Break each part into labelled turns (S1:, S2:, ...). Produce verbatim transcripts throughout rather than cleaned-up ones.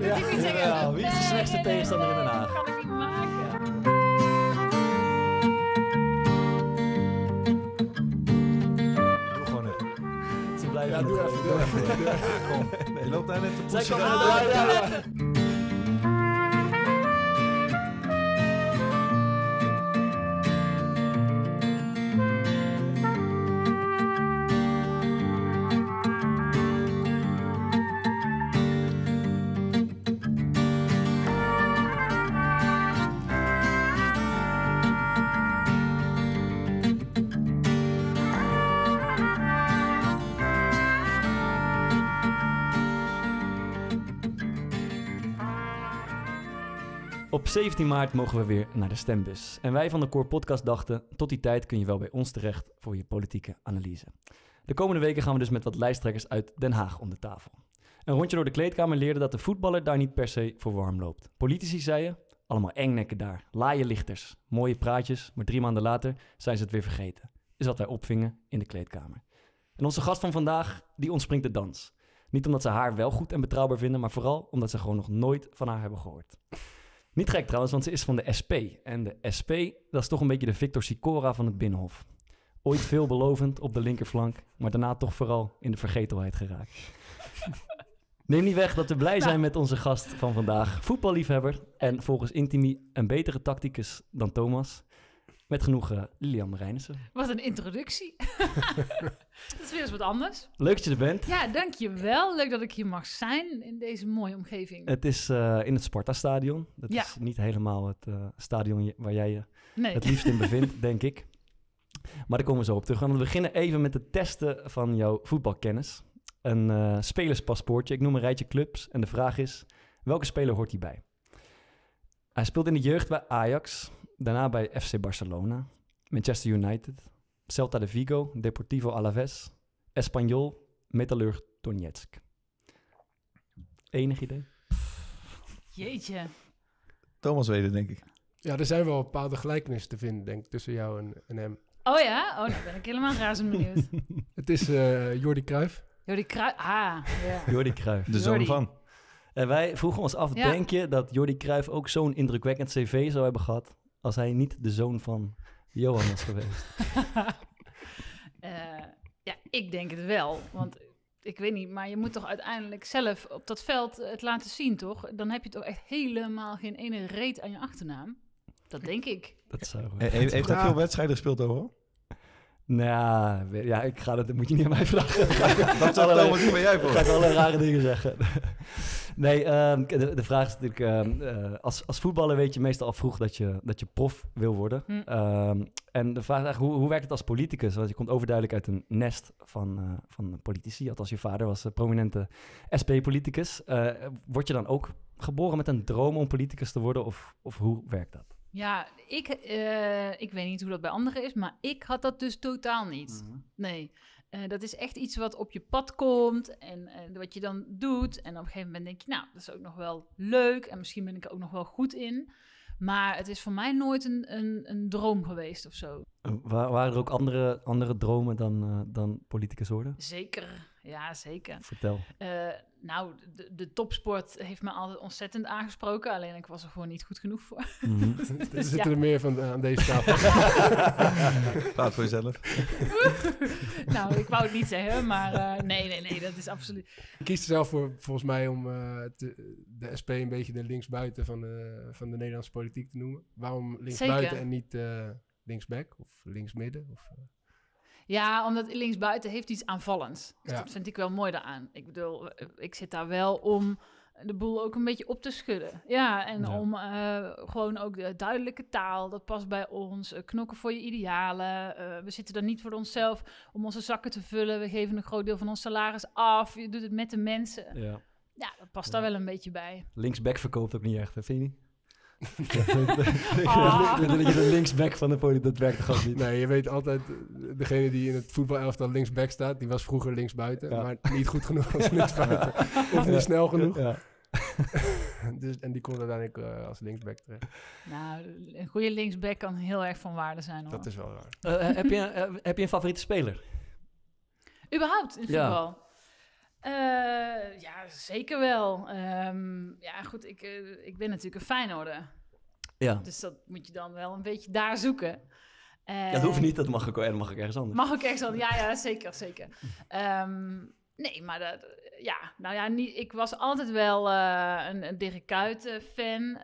S1: ja.
S2: ik niet zeggen.
S1: Ja, wie is de
S2: Nee,
S1: slechtste
S2: nee, nee,
S1: tegenstander in Den Haag?
S2: Dat kan ik niet maken.
S3: Doe gewoon even.
S1: Ze blijven
S4: Ja,
S1: niet
S4: doe
S1: gaan.
S4: even, doe even. Doe even.
S3: Kom, je loopt daar net te
S1: Zij
S3: pushen.
S1: kan
S3: naar
S1: wel-
S3: de-
S1: ja, ja,
S2: Doe
S1: ja.
S2: even.
S1: Op zeventien maart mogen we weer naar de stembus. En wij van de Core Podcast dachten, tot die tijd kun je wel bij ons terecht voor je politieke analyse. De komende weken gaan we dus met wat lijsttrekkers uit Den Haag om de tafel. Een rondje door de kleedkamer leerde dat de voetballer daar niet per se voor warm loopt. Politici zeiden, allemaal engnekken daar, laaie lichters, mooie praatjes, maar drie maanden later zijn ze het weer vergeten. Is wat wij opvingen in de kleedkamer. En onze gast van vandaag, die ontspringt de dans. Niet omdat ze haar wel goed en betrouwbaar vinden, maar vooral omdat ze gewoon nog nooit van haar hebben gehoord. Niet gek trouwens, want ze is van de S P. En de S P, dat is toch een beetje de Victor Sicora van het Binnenhof. Ooit veelbelovend op de linkerflank, maar daarna toch vooral in de vergetelheid geraakt. Neem niet weg dat we blij zijn met onze gast van vandaag. Voetballiefhebber en volgens Intimi een betere tacticus dan Thomas. Met genoegen Lilian Marijnissen.
S2: Wat een introductie. Dat is weer eens wat anders.
S1: Leuk dat je er bent.
S2: Ja, dankjewel. Leuk dat ik hier mag zijn in deze mooie omgeving.
S1: Het is uh, in het Sparta-stadion. Dat
S2: Ja.
S1: is niet helemaal het uh, stadion je- waar jij je
S2: Nee.
S1: het liefst in bevindt, denk ik. Maar daar komen we zo op terug. We beginnen even met het testen van jouw voetbalkennis. Een uh, spelerspaspoortje. Ik noem een rijtje clubs. En de vraag is, welke speler hoort hierbij? Hij speelt in de jeugd bij Ajax. Daarna bij F C Barcelona. Manchester United. Celta de Vigo. Deportivo Alavés. Espanyol. Metalurg Donetsk. Enig idee?
S2: Jeetje.
S3: Thomas weet het, denk ik.
S4: Ja, er zijn wel bepaalde gelijkenissen te vinden, denk ik, tussen jou en, en hem.
S2: Oh ja? Oh, nou ben ik helemaal razend benieuwd.
S4: Het is uh, Jordi Cruijff.
S2: Jordi Cruijff. Ah, ja.
S1: Jordi Cruijff.
S3: De zoon
S2: Jordi.
S3: van.
S1: En wij vroegen ons af,
S2: Ja.
S1: denk je dat Jordi Cruijff ook zo'n indrukwekkend cv zou hebben gehad als hij niet de zoon van Johan was geweest?
S2: Eh, ja, ik denk het wel. Want ik weet niet, maar je moet toch uiteindelijk zelf op dat veld het laten zien, toch? Dan heb je toch echt helemaal geen ene reet aan je achternaam. Dat denk ik.
S1: Dat zou...
S3: He- heeft heeft hij
S4: Ja.
S3: veel wedstrijden gespeeld overal?
S1: Nou, we- ja, ik ga dat, dat moet je niet aan mij vragen.
S3: Dat zou
S1: Allerlei-
S3: Thomas niet van jij voor.
S1: Ga ik alle rare dingen zeggen. Nee, ehm, de, de vraag is natuurlijk... ehm, eh, als, als voetballer weet je meestal al vroeg dat je, dat je prof wil worden.
S2: Hm.
S1: Ehm, en de vraag is eigenlijk, hoe, hoe werkt het als politicus? Want je komt overduidelijk uit een nest van, eh, van politici. Althans, je vader was een prominente S P-politicus. Uh, word je dan ook geboren met een droom om politicus te worden? Of, of hoe werkt dat?
S2: Ja, ik, eh, ik weet niet hoe dat bij anderen is, maar ik had dat dus totaal niet. Nee, Eh, dat is echt iets wat op je pad komt en eh, wat je dan doet. En op een gegeven moment denk je, nou, dat is ook nog wel leuk en misschien ben ik er ook nog wel goed in. Maar het is voor mij nooit een, een, een droom geweest of zo.
S1: Uh, wa- waren er ook andere, andere dromen dan, uh, dan politicus worden?
S2: Zeker, ja, zeker.
S1: Vertel.
S2: Uh, nou, de, de topsport heeft me altijd ontzettend aangesproken. Alleen ik was er gewoon niet goed genoeg voor.
S1: Mm-hmm.
S4: Er
S2: Dus
S4: zitten er meer van aan deze tafel.
S3: Praat voor jezelf.
S2: Nou, ik wou het niet zeggen, maar uh, nee, nee, nee, dat is absoluut...
S4: Ik kies er zelf voor, volgens mij, om uh, te, de S P een beetje de linksbuiten van de, van de Nederlandse politiek te noemen. Waarom linksbuiten
S2: Zeker.
S4: en niet uh, linksback of linksmidden? Of, uh...
S2: Ja, omdat linksbuiten heeft iets aanvallends. Dus
S4: Ja.
S2: dat vind ik wel mooi daaraan. Ik bedoel, ik zit daar wel om de boel ook een beetje op te schudden. Ja, en
S1: Ja.
S2: om uh, gewoon ook de duidelijke taal, dat past bij ons. Uh, knokken voor je idealen. Uh, we zitten er niet voor onszelf om onze zakken te vullen. We geven een groot deel van ons salaris af. Je doet het met de mensen.
S1: Ja.
S2: Ja, dat past daar wel een beetje bij.
S1: Linksback verkoopt ook niet echt, hè? Vind je niet?
S2: Ah.
S1: Dat je de linksback van de politiek, dat werkt toch ook niet?
S4: Nee, je weet altijd, degene die in het voetbalelftal linksback staat, die was vroeger linksbuiten,
S1: Ja.
S4: maar niet goed genoeg als linksbuiten. Of niet
S1: Ja.
S4: snel genoeg.
S1: Ja.
S4: Dus, en die komt uiteindelijk uh, als linksback terecht.
S2: Nou, een goede linksback kan heel erg van waarde zijn, hoor.
S4: Dat is wel raar.
S1: Uh, heb, je, uh, heb je een favoriete speler?
S2: Überhaupt in
S1: Ja.
S2: voetbal? Uh, ja, zeker wel. Um, ja, goed, ik, uh, ik ben natuurlijk een Feyenoorder.
S1: Ja.
S2: Dus dat moet je dan wel een beetje daar zoeken. Uh,
S1: ja, dat hoeft niet, dat mag ook, dat mag ook ergens anders.
S2: Mag ook ergens anders, ja, ja, zeker, zeker. Um, nee, maar dat, ja, nou ja, niet, ik was altijd wel uh, een, een Dirk Kuyt fan. Uh,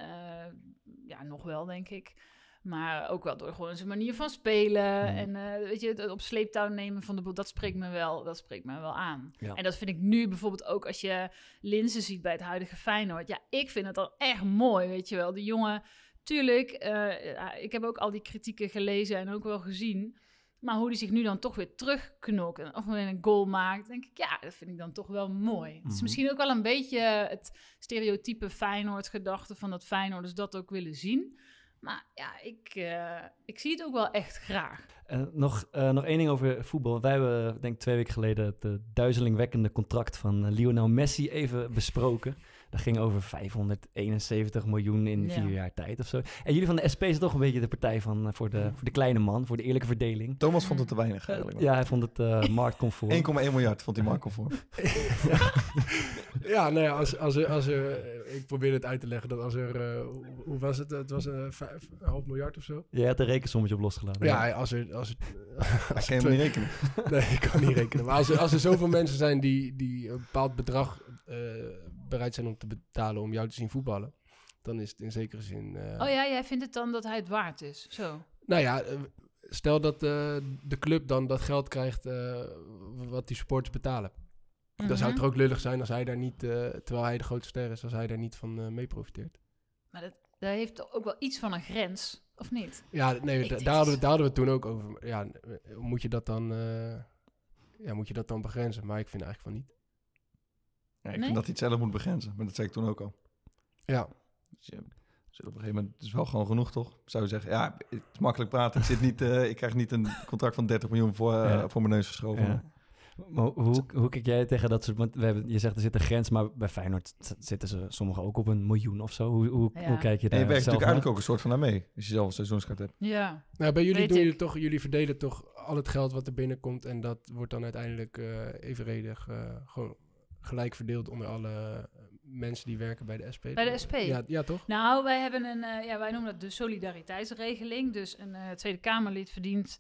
S2: ja, nog wel, denk ik. Maar ook wel door gewoon zijn manier van spelen. Mm. En uh, weet je, het op sleeptouw nemen van de boel, dat spreekt me wel, dat spreekt me wel aan. Ja. En dat vind ik nu bijvoorbeeld ook als je Linssen ziet bij het huidige Feyenoord. Ja, ik vind het dan echt mooi, weet je wel. Die jongen, tuurlijk, uh, ik heb ook al die kritieken gelezen en ook wel gezien. Maar hoe die zich nu dan toch weer terugknokt en of weer een goal maakt, denk ik, ja, dat vind ik dan toch wel mooi. Mm-hmm. Het is misschien ook wel een beetje het stereotype Feyenoord-gedachte van dat Feyenoorders dat ook willen zien. Maar ja, ik, uh, ik zie het ook wel echt graag.
S1: Uh, nog, uh, nog één ding over voetbal. Wij hebben, denk ik, twee weken geleden het uh, duizelingwekkende contract van uh, Lionel Messi even besproken. Dat ging over vijfhonderdeenenzeventig miljoen in ja. vier jaar tijd of zo. En jullie van de S P zijn toch een beetje de partij van, uh, voor, de, voor de kleine man, voor de eerlijke verdeling.
S3: Thomas vond het te weinig eigenlijk.
S1: Uh, ja, hij vond het uh, marktconform.
S3: één komma één miljard vond hij marktconform.
S4: ja. ja, nou ja, als, als er, als er, ik probeer het uit te leggen, dat als er, uh, hoe was het, het was een, vijf, een half miljard of zo?
S1: Je had een rekensommetje op losgelaten.
S4: Ja, ja. als er... Als er
S3: als kan je twee... niet rekenen.
S4: Nee, ik kan niet rekenen. Maar als er, als er zoveel mensen zijn die, die een bepaald bedrag uh, bereid zijn om te betalen om jou te zien voetballen, dan is het in zekere zin... Uh...
S2: Oh ja, jij vindt het dan dat hij het waard is, zo?
S4: Nou ja, uh, stel dat uh, de club dan dat geld krijgt uh, wat die supporters betalen. Mm-hmm. Dan zou het er ook lullig zijn als hij daar niet, uh, terwijl hij de grote ster is, als hij daar niet van uh, mee profiteert.
S2: Maar dat, dat heeft ook wel iets van een grens, of niet?
S4: Ja, nee, da- daar, hadden we, daar hadden we het toen ook over. Ja, moet je dat dan, uh, ja, moet je dat dan begrenzen? Maar ik vind eigenlijk van niet.
S3: Ja, ik
S2: nee?
S3: vind dat hij het zelf moet begrenzen, maar dat zei ik toen ook al.
S4: Ja.
S3: Dus je, dus op een gegeven moment, het is wel gewoon genoeg, toch? Zou je zeggen, ja, het is makkelijk praten. Ik, zit niet, uh, ik krijg niet een contract van dertig miljoen voor, uh, ja. voor mijn neus geschoven. Ja.
S1: Maar hoe, hoe kijk jij tegen dat soort... Want we hebben, je zegt er zit een grens, maar bij Feyenoord zitten ze sommigen ook op een miljoen of zo. Hoe, hoe, ja. hoe kijk je daar
S3: en je werkt
S1: zelf
S3: natuurlijk eigenlijk ook een soort van naar mee, als je zelf een seizoenskaart hebt.
S2: Ja.
S4: Nou, bij jullie Weet doen jullie toch, jullie verdelen toch al het geld wat er binnenkomt en dat wordt dan uiteindelijk uh, evenredig uh, gewoon gelijk verdeeld onder alle mensen die werken bij de S P.
S2: Bij de S P?
S4: Ja, ja toch?
S2: Nou, wij hebben een, uh, ja, wij noemen dat de solidariteitsregeling. Dus een uh, Tweede Kamerlid verdient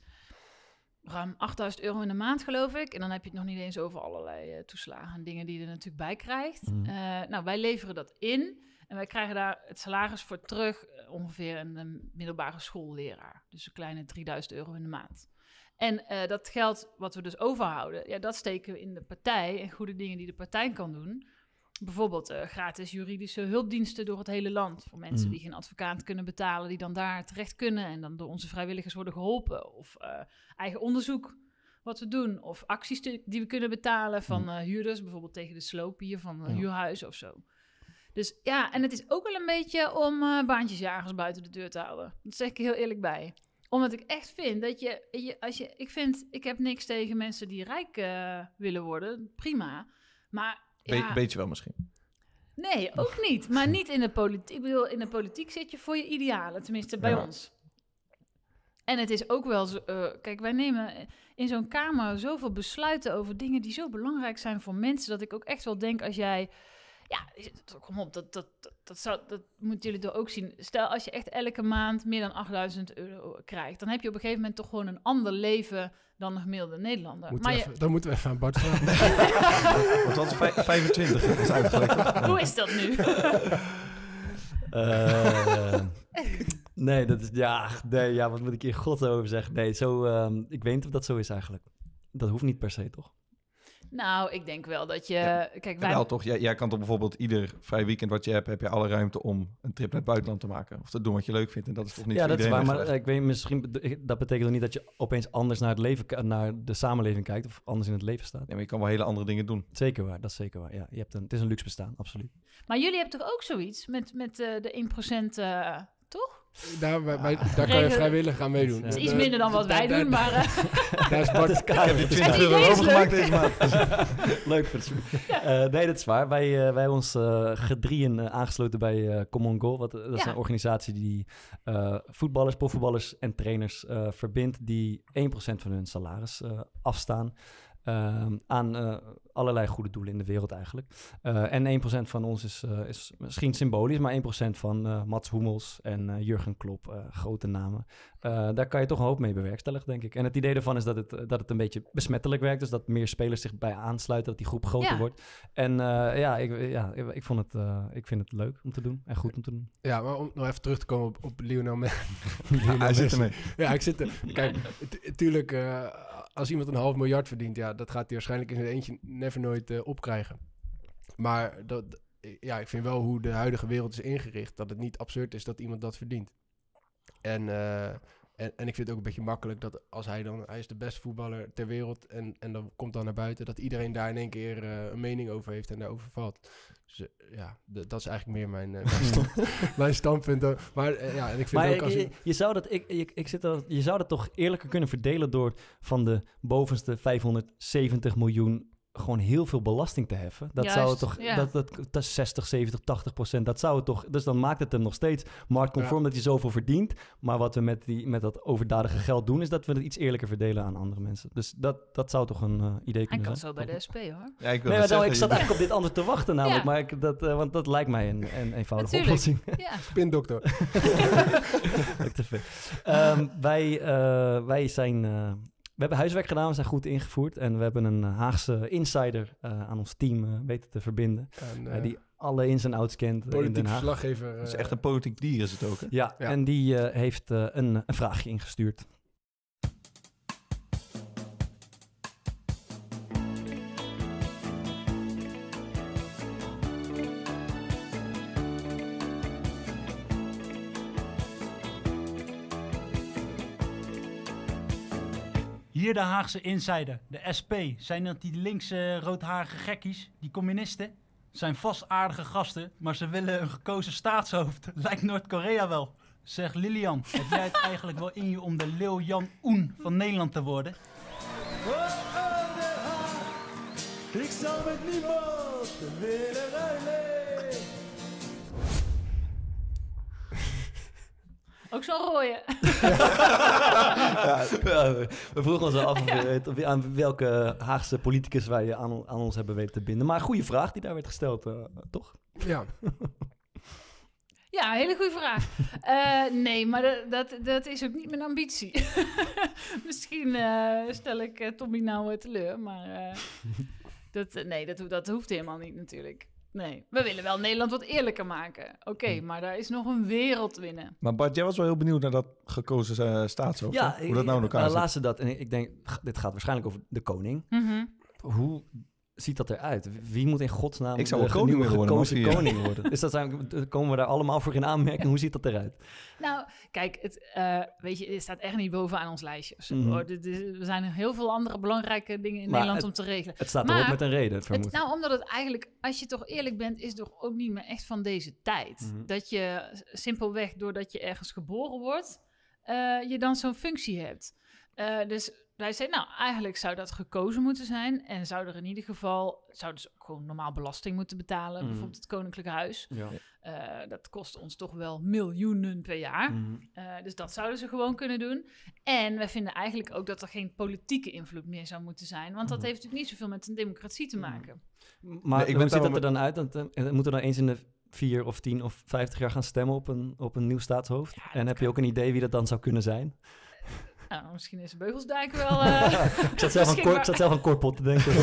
S2: ruim achttduizend euro in de maand, geloof ik. En dan heb je het nog niet eens over allerlei uh, toeslagen en dingen die je er natuurlijk bij krijgt. Mm. Uh, nou, wij leveren dat in en wij krijgen daar het salaris voor terug, uh, ongeveer een, een middelbare schoolleraar. Dus een kleine drieduizend euro in de maand. En uh, dat geld wat we dus overhouden, ja, dat steken we in de partij en goede dingen die de partij kan doen. Bijvoorbeeld uh, gratis juridische hulpdiensten door het hele land. Voor mensen mm. die geen advocaat kunnen betalen, die dan daar terecht kunnen en dan door onze vrijwilligers worden geholpen. Of uh, eigen onderzoek wat we doen. Of acties te, die we kunnen betalen van uh, huurders, bijvoorbeeld tegen de sloop hier van uh, ja. huurhuizen of zo. Dus ja, en het is ook wel een beetje om uh, baantjesjagers buiten de deur te houden. Dat zeg ik heel eerlijk bij. Omdat ik echt vind dat je, je als je, ik vind, ik heb niks tegen mensen die rijk uh, willen worden, prima. Maar
S3: Be-
S2: ja,
S3: beetje wel misschien.
S2: Nee, ook niet. Maar niet in de politiek. Ik bedoel, in de politiek zit je voor je idealen. Tenminste, bij ja. ons. En het is ook wel zo... Uh, kijk, wij nemen in zo'n kamer zoveel besluiten over dingen die zo belangrijk zijn voor mensen, dat ik ook echt wel denk, als jij... Ja, kom op, dat, dat, dat, dat, zou, dat moeten jullie toch ook zien. Stel, als je echt elke maand meer dan achtduizend euro krijgt, dan heb je op een gegeven moment toch gewoon een ander leven dan een gemiddelde Nederlander.
S4: Moeten maar
S2: je...
S4: even, dan moeten we even aan Bart vragen.
S3: Want dat is vij- vijfentwintig is uitgelegd.
S2: Hoe is dat nu?
S1: uh, nee, dat is... Ja, nee, ja, wat moet ik hier god over zeggen? Nee, zo... Um, ik weet niet of dat zo is eigenlijk. Dat hoeft niet per se, toch?
S2: Nou, ik denk wel dat je...
S3: Ja.
S2: Kijk, wij...
S3: Wel toch, jij, jij kan toch bijvoorbeeld ieder vrij weekend wat je hebt, heb je alle ruimte om een trip naar het buitenland te maken. Of te doen wat je leuk vindt. En dat is toch niet
S1: ja,
S3: voor
S1: dat is
S3: iedereen.
S1: waar, maar uh, ik weet misschien, dat betekent niet dat je opeens anders naar het leven, naar de samenleving kijkt of anders in het leven staat.
S3: Ja, maar je kan wel hele andere dingen doen.
S1: Zeker waar, dat is zeker waar. Ja, je hebt een, het is een luxe bestaan, absoluut.
S2: Maar jullie hebben toch ook zoiets met, met uh, de één procent, uh, toch?
S4: Daar, wij, wij, daar kan je vrijwillig aan meedoen.
S2: Het is iets minder dan wat wij doen, maar... Uh...
S4: Daar is Bart.
S3: Ik heb je twintig euro overgemaakt deze maand.
S1: Leuk voor het uh, Nee, dat is waar. Wij, uh, wij hebben ons uh, gedrieën uh, aangesloten bij uh, Common Goal. Wat, dat is ja. een organisatie die uh, voetballers, profvoetballers en trainers uh, verbindt die één procent van hun salaris uh, afstaan. Uh, aan uh, allerlei goede doelen in de wereld eigenlijk. Uh, en één procent van ons is, uh, is misschien symbolisch, maar één procent van uh, Mats Hummels en uh, Jurgen Klopp, uh, grote namen. Uh, daar kan je toch een hoop mee bewerkstelligen, denk ik. En het idee ervan is dat het, dat het een beetje besmettelijk werkt, dus dat meer spelers zich bij aansluiten, dat die groep groter ja. wordt. En uh, ja, ik, ja ik, ik, vond het, uh, ik vind het leuk om te doen en goed om te doen.
S4: Ja, maar om nog even terug te komen op, op Lionel Messi.
S3: Ja, hij zit ermee.
S4: Ja, ik zit er. Kijk, natuurlijk, uh, als iemand een half miljard verdient, ja, dat gaat hij waarschijnlijk in zijn eentje never nooit uh, opkrijgen. Maar dat, ja, ik vind wel hoe de huidige wereld is ingericht, dat het niet absurd is dat iemand dat verdient. En, uh, en, en ik vind het ook een beetje makkelijk dat als hij dan, hij is de beste voetballer ter wereld en, en dan komt dan naar buiten, dat iedereen daar in één keer uh, een mening over heeft en daarover valt. Dus uh, ja, d- dat is eigenlijk meer mijn, uh, mijn, stand, mijn standpunt. Uh, maar uh, ja, en ik vind
S1: maar
S4: ook als
S1: je,
S4: je,
S1: je, zou dat, ik, ik, ik zit er, je zou dat toch eerlijker kunnen verdelen door van de bovenste vijfhonderdzeventig miljoen gewoon heel veel belasting te heffen. Dat
S2: Juist,
S1: zou het toch,
S2: ja.
S1: dat, dat, dat is zestig, zeventig, tachtig procent. Dat zou het toch, dus dan maakt het hem nog steeds marktconform ja. dat hij zoveel verdient. Maar wat we met, die, met dat overdadige geld doen, is dat we het iets eerlijker verdelen aan andere mensen. Dus dat, dat zou toch een uh, idee kunnen
S2: Hij
S1: zijn.
S2: kan zo bij de S P, hoor.
S3: Ja, ik, wil
S1: nee, maar
S3: zeggen,
S1: ik zat eigenlijk op dit antwoord te wachten namelijk,
S2: Ja.
S1: maar ik, dat, uh, want dat lijkt mij een, een eenvoudige
S2: Natuurlijk.
S1: oplossing.
S2: Ja.
S4: spindokter.
S1: te veel. Um, wij, uh, wij zijn... Uh, we hebben huiswerk gedaan, we zijn goed ingevoerd. En we hebben een Haagse insider uh, aan ons team uh, weten te verbinden. En, uh, uh, die alle ins en outs kent uh, in Den Haag.
S4: Verslaggever. Uh,
S3: Het is echt een politiek dier is het ook, hè?
S1: Ja, ja. En die uh, heeft uh, een, een vraagje ingestuurd.
S5: Hier de Haagse insider, de S P. Zijn dat die linkse roodharige gekkies, die communisten? Het zijn vast aardige gasten, maar ze willen een gekozen staatshoofd. Lijkt Noord-Korea wel. Zeg Lilian, heb jij het eigenlijk wel in je om de Leeuw Jan Oen van Nederland te worden?
S6: Oh, oh, Den Haag. Ik zal met niemand willen ruilen.
S2: Ook zo'n rooie.
S1: ja, ja, we vroegen ons al af ja. aan welke Haagse politicus wij aan, aan ons hebben weten te binden. Maar een goede vraag die daar werd gesteld, uh, toch?
S4: Ja.
S2: Ja, hele goede vraag. Uh, nee, maar dat, dat, dat is ook niet mijn ambitie. Misschien uh, stel ik uh, Tommy nou uh, teleur, maar uh, dat, uh, nee, dat, dat hoeft helemaal niet natuurlijk. Nee, we willen wel Nederland wat eerlijker maken. Oké, okay, maar daar is nog een wereld winnen.
S3: Maar Bart, jij was wel heel benieuwd naar dat gekozen uh, staatshoofd.
S1: Ja,
S3: hoe dat nou in elkaar
S1: uh,
S3: zit.
S1: Laatste dat, en ik denk, dit gaat waarschijnlijk over de koning.
S2: Mm-hmm.
S1: Hoe ziet dat eruit? Wie moet in godsnaam
S3: ik zou
S1: de
S3: wel koning
S1: nieuwe
S3: worden,
S1: gekozen koning worden? Dus dat zijn, komen we daar allemaal voor in aanmerking? Hoe ziet dat eruit?
S2: Nou, kijk, het, uh, weet je, het staat echt niet bovenaan ons lijstje. Zo,
S1: mm-hmm.
S2: hoor. Er zijn heel veel andere belangrijke dingen in
S1: maar
S2: Nederland
S1: het,
S2: om te regelen.
S1: Het staat
S2: maar,
S1: erop met een reden, vermoed
S2: het, Nou, omdat het eigenlijk, als je toch eerlijk bent, is het toch ook niet meer echt van deze tijd.
S1: Mm-hmm.
S2: Dat je simpelweg, doordat je ergens geboren wordt, uh, je dan zo'n functie hebt. Uh, dus wij zeiden, nou, eigenlijk zou dat gekozen moeten zijn. En zou er in ieder geval, zouden ze ook gewoon normaal belasting moeten betalen. Mm. Bijvoorbeeld het Koninklijk Huis.
S1: Ja.
S2: Uh, dat kost ons toch wel miljoenen per jaar. Mm. Uh, dus dat zouden ze gewoon kunnen doen. En we vinden eigenlijk ook dat er geen politieke invloed meer zou moeten zijn. Want dat mm. heeft natuurlijk niet zoveel met een democratie te maken.
S1: Mm. Maar nee, ik hoe ziet dat er dan uit? Want, uh, moeten we dan eens in de vier of tien of vijftig jaar gaan stemmen op een, op een nieuw staatshoofd? Ja, en heb kan. je ook een idee wie dat dan zou kunnen zijn?
S2: Nou, misschien is Beugelsdijk wel... Uh,
S1: ik, zat zelf aan kor- ik zat zelf aan Korpot te denken.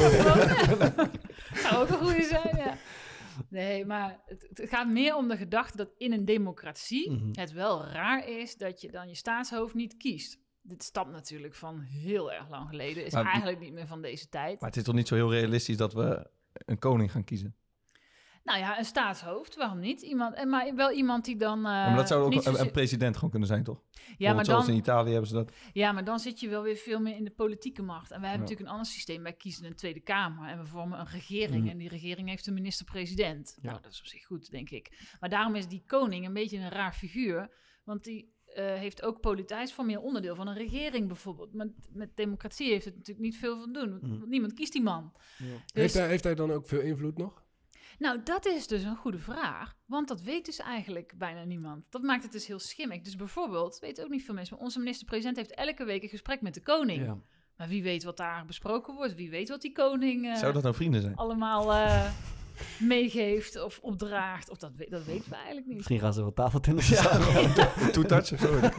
S2: Zou ook een goede zijn, ja. Nee, maar het, het gaat meer om de gedachte dat in een democratie mm-hmm. het wel raar is dat je dan je staatshoofd niet kiest. Dit stamt natuurlijk van heel erg lang geleden. Is maar, eigenlijk niet meer van deze tijd.
S3: Maar het is toch niet zo heel realistisch dat we een koning gaan kiezen?
S2: Nou ja, een staatshoofd, waarom niet? Iemand, maar wel iemand die dan... Uh, ja,
S3: maar dat zou ook
S2: een,
S3: zozeer... een president gewoon kunnen zijn, toch?
S2: Ja, maar
S3: zoals
S2: dan,
S3: in Italië hebben ze dat.
S2: Ja, maar dan zit je wel weer veel meer in de politieke macht. En wij hebben
S3: ja.
S2: natuurlijk een ander systeem. Wij kiezen een Tweede Kamer en we vormen een regering. Mm. En die regering heeft een minister-president. Ja. Nou, dat is op zich goed, denk ik. Maar daarom is die koning een beetje een raar figuur. Want die uh, heeft ook politiek voor meer onderdeel van een regering bijvoorbeeld. Maar met democratie heeft het natuurlijk niet veel van doen. Mm. Niemand kiest die man.
S4: Ja. Dus, heeft, hij, heeft hij dan ook veel invloed nog?
S2: Nou, dat is dus een goede vraag. Want dat weet dus eigenlijk bijna niemand. Dat maakt het dus heel schimmig. Dus bijvoorbeeld, weten ook niet veel mensen, maar onze minister-president heeft elke week een gesprek met de koning. Ja. Maar wie weet wat daar besproken wordt. Wie weet wat die koning uh,
S3: Zou dat nou vrienden zijn?
S2: allemaal uh, meegeeft of opdraagt. Of dat, we- dat weten we eigenlijk niet.
S1: Misschien gaan ze wel tafeltennis
S3: Ja,
S1: samen.
S3: toetouch of zo.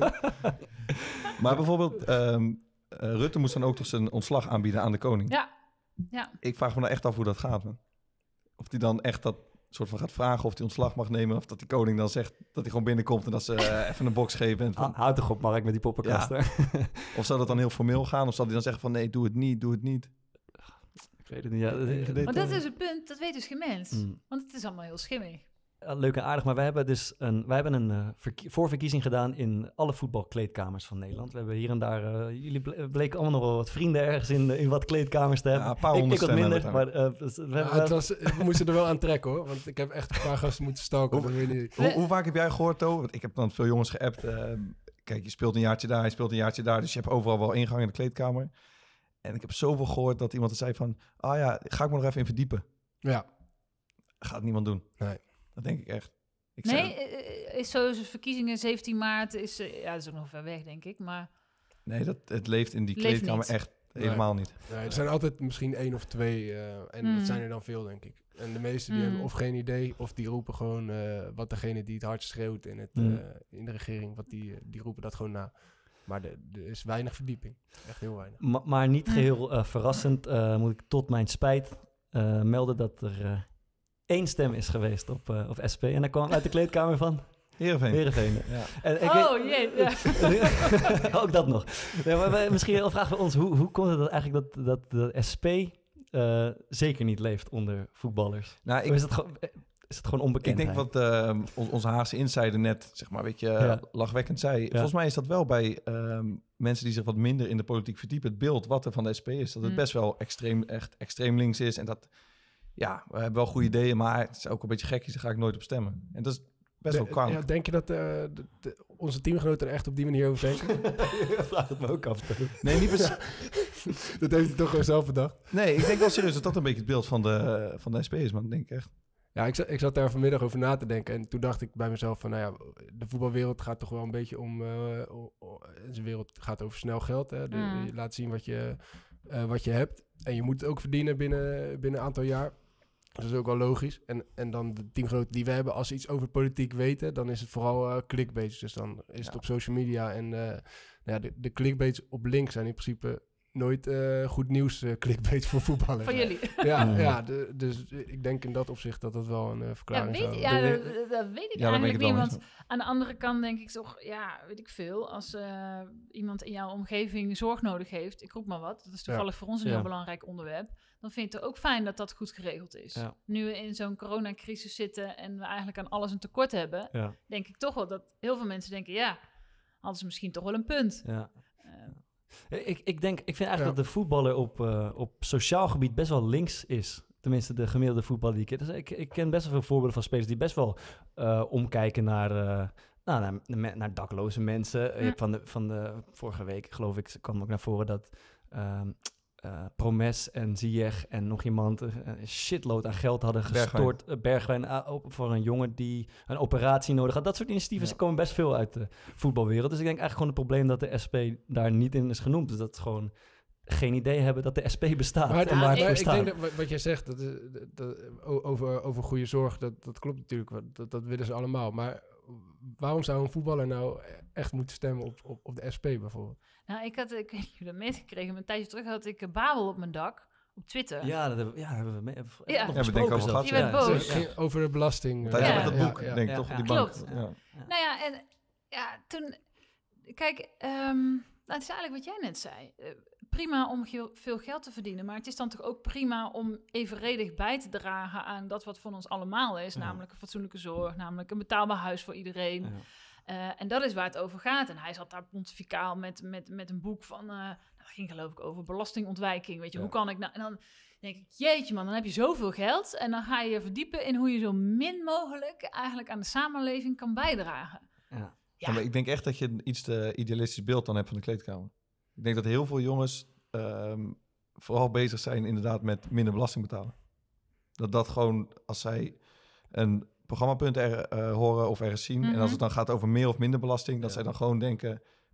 S3: Maar bijvoorbeeld, um, uh, Rutte moest dan ook toch zijn ontslag aanbieden aan de koning.
S2: Ja, ja.
S3: Ik vraag me nou echt af hoe dat gaat, man. Of die dan echt dat soort van gaat vragen of hij ontslag mag nemen. Of dat die koning dan zegt dat hij gewoon binnenkomt en dat ze uh, even een box geven. En van,
S1: Ah, houd toch op, Mark, met die poppenkasten. Ja.
S3: of zou dat dan heel formeel gaan? Of zal hij dan zeggen van nee, doe het niet, doe het niet?
S1: Ik weet het niet. Ja,
S3: Ik weet
S2: Maar
S3: het
S2: dat is het punt. Dat weet dus geen mens.
S1: Mm.
S2: Want het is allemaal heel schimmig.
S1: Ja, leuk en aardig, maar wij hebben dus een, wij hebben een uh, verkie- voorverkiezing gedaan in alle voetbalkleedkamers van Nederland. We hebben hier en daar, uh, jullie ble- bleken allemaal nog wel wat vrienden ergens in, in wat kleedkamers te hebben.
S3: Ja, een paar
S1: ik,
S3: honderd
S1: ik wat
S3: stemmen
S1: minder,
S3: hebben
S1: maar uh, dus we
S4: Ja,
S1: hebben
S4: het was, we moesten er wel aan trekken hoor. Want ik heb echt een paar gasten moeten stalken.
S3: Hoe-
S4: dat weet je niet.
S3: Hoe, hoe vaak heb jij gehoord, To? Want ik heb dan veel jongens geappt. Uh, kijk, je speelt een jaartje daar, je speelt een jaartje daar. Dus je hebt overal wel ingang in de kleedkamer. En ik heb zoveel gehoord dat iemand zei van... Ah ja, ga ik me nog even in verdiepen.
S4: Ja,
S3: Gaat niemand doen.
S4: Nee.
S3: Dat denk ik echt. Ik
S2: Nee,
S3: zei-
S2: eh, is zo verkiezingen zeventien maart. Is, uh, ja, dat is ook nog ver weg, denk ik. Maar
S3: nee, dat, het leeft in die
S2: Leeft
S3: kleedkamer
S2: niet.
S3: echt
S4: Nee.
S3: helemaal niet.
S4: nee, er zijn altijd misschien één of twee. uh, en
S2: Mm.
S4: dat zijn er dan veel, denk ik. En de meesten die
S2: Mm.
S4: hebben of geen idee... of die roepen gewoon uh, wat degene die het hardst schreeuwt in, het,
S1: Mm.
S4: uh, in de regering... Wat die, die roepen dat gewoon na. Maar er er is weinig verdieping. Echt heel weinig.
S1: Ma- maar niet
S2: Mm.
S1: geheel uh, verrassend, uh, moet ik tot mijn spijt uh, melden dat er uh, één stem is geweest op, uh, op S P. En dat kwam uit de kleedkamer van
S3: Heerenveen.
S1: Heerenveen.
S3: Ja.
S1: En ik
S2: oh jee, ja.
S1: weet- ook dat nog. Nee, maar wij- misschien vragen we ons, hoe, hoe komt het dat eigenlijk dat, dat de S P uh, zeker niet leeft onder voetballers?
S3: Nou,
S1: Of
S3: ik,
S1: is het gewoon, is het gewoon
S3: ik
S1: onbekend?
S3: denk wat uh, on- onze Haagse insider net, zeg maar, weet je,
S1: Ja.
S3: lachwekkend zei. Volgens mij is dat wel bij um, mensen die zich wat minder in de politiek verdiepen, het beeld wat er van de S P is. Dat het
S2: Mm.
S3: best wel extreem, echt extreem links is. En dat, ja, we hebben wel goede ideeën, maar het is ook een beetje gekjes, daar ga ik nooit op stemmen. En dat is best wel
S4: De-
S3: kwalijk.
S4: ja, denk je dat uh, de, de, onze teamgenoten er echt op die manier over denken?
S1: Ik vraag het me ook af.
S3: Nee, niet precies.
S4: Dat heeft hij toch gewoon zelf bedacht.
S3: Nee, ik denk wel serieus dat dat een beetje het beeld van de, van de S P is, maar dat denk ik echt.
S4: Ja, ik, zat- ik zat daar vanmiddag over na te denken. En toen dacht ik bij mezelf van, nou ja, de voetbalwereld gaat toch wel een beetje om... Uh, o- o- zijn wereld gaat over snel geld. Hè? De,
S2: Mm.
S4: Je laat zien wat je, uh, wat je hebt. En je moet het ook verdienen binnen, binnen een aantal jaar. Dat is ook wel logisch. En, en dan de teamgenoten die we hebben, als ze iets over politiek weten... dan is het vooral uh, clickbait. Dus dan is het
S3: Ja.
S4: op social media. En uh, nou ja, de, de clickbaits op links zijn in principe... nooit uh, goed nieuws uh, clickbait voor voetballers.
S2: Van jullie.
S4: Ja,
S1: Mm.
S4: ja de, dus ik denk in dat opzicht dat dat wel een uh,
S2: Ja,
S4: verklaring
S2: weet,
S4: zou
S2: ja
S1: De-
S2: dat, dat weet ik
S3: Ja, daar ben ik
S2: eigenlijk
S3: het
S2: niet.
S3: wel
S2: Want
S3: mee.
S2: aan de andere kant denk ik toch, ja, weet ik veel. Als uh, iemand in jouw omgeving zorg nodig heeft, ik roep maar wat. Dat is toevallig voor ons een
S1: Ja.
S2: heel belangrijk onderwerp. Dan vind ik het ook fijn dat dat goed geregeld is.
S1: Ja.
S2: Nu we in zo'n coronacrisis zitten en we eigenlijk aan alles een tekort hebben,
S1: Ja,
S2: denk ik toch wel dat heel veel mensen denken, ja, hadden ze misschien toch wel een punt.
S1: ja.
S2: Uh,
S1: Ik, ik, denk, ik vind eigenlijk
S4: Ja.
S1: dat de voetballer op, uh, op sociaal gebied best wel links is. Tenminste, de gemiddelde voetballer die ik ken. Dus ik, ik ken best wel veel voorbeelden van spelers die best wel uh, omkijken naar, uh, nou, naar, naar, naar dakloze mensen. Je
S2: Ja.
S1: hebt van, de, van de vorige week, geloof ik, kwam ook naar voren dat uh, uh, Promes en Ziyech en nog iemand uh, een shitload aan geld hadden gestort. Bergwijn, uh, Bergwijn uh, op, voor een jongen die een operatie nodig had. Dat soort initiatieven
S3: Ja.
S1: komen best veel uit de voetbalwereld. Dus ik denk eigenlijk gewoon het probleem dat de S P daar niet in is genoemd. Dus dat ze gewoon geen idee hebben dat de S P bestaat
S4: Maar,
S1: en waar het
S2: ik-
S1: voor
S4: ik
S1: staat.
S4: denk dat wat, wat jij zegt, dat, is- dat, dat- o- over, over goede zorg, dat, dat klopt natuurlijk. wat- Dat, dat willen ze allemaal. Maar waarom zou een voetballer nou echt moeten stemmen op, op, op de S P bijvoorbeeld?
S2: nou, ik had, ik weet niet of je dat meegekregen, maar een tijdje terug had ik een Babel op mijn dak op Twitter.
S1: Ja, dat hebben we, ja, dat hebben we mee, hebben we
S2: Ja.
S1: nog
S3: Ja, we denken
S1: besproken
S3: over
S1: zelfs.
S2: Die werd
S1: Ja,
S2: boos.
S1: ja.
S4: Het ging over de belasting.
S3: Dat
S2: Ja.
S3: met dat
S2: Ja,
S3: boek,
S4: ja,
S3: denk ik
S1: ja,
S3: toch?
S1: ja.
S3: Die bank.
S2: Klopt.
S3: Ja.
S2: Nou ja, en ja, toen... Kijk, ehm nou, het is eigenlijk wat jij net zei. Eh, prima om ge- veel geld te verdienen, maar het is dan toch ook prima om evenredig bij te dragen aan dat wat van ons allemaal is.
S1: Ja.
S2: Namelijk een fatsoenlijke zorg, namelijk een betaalbaar huis voor iedereen.
S1: Ja.
S2: Uh, en dat is waar het over gaat. En hij zat daar pontificaal met, met, met een boek van... Uh, dat ging geloof ik over belastingontwijking. Weet je,
S3: Ja.
S2: hoe kan ik nou... En dan denk ik, jeetje man, dan heb je zoveel geld... en dan ga je je verdiepen in hoe je zo min mogelijk... eigenlijk aan de samenleving kan bijdragen.
S1: Ja.
S2: Ja.
S3: Ja, maar ik denk echt dat je een iets te idealistisch beeld dan hebt van de kleedkamer. Ik denk dat heel veel jongens um, vooral bezig zijn inderdaad met minder belasting betalen. Dat dat gewoon, als zij een programmapunt er, uh, horen of ergens zien...
S2: Mm-hmm.
S3: en als het dan gaat over meer of minder belasting... dat
S1: Ja.
S3: zij dan gewoon denken...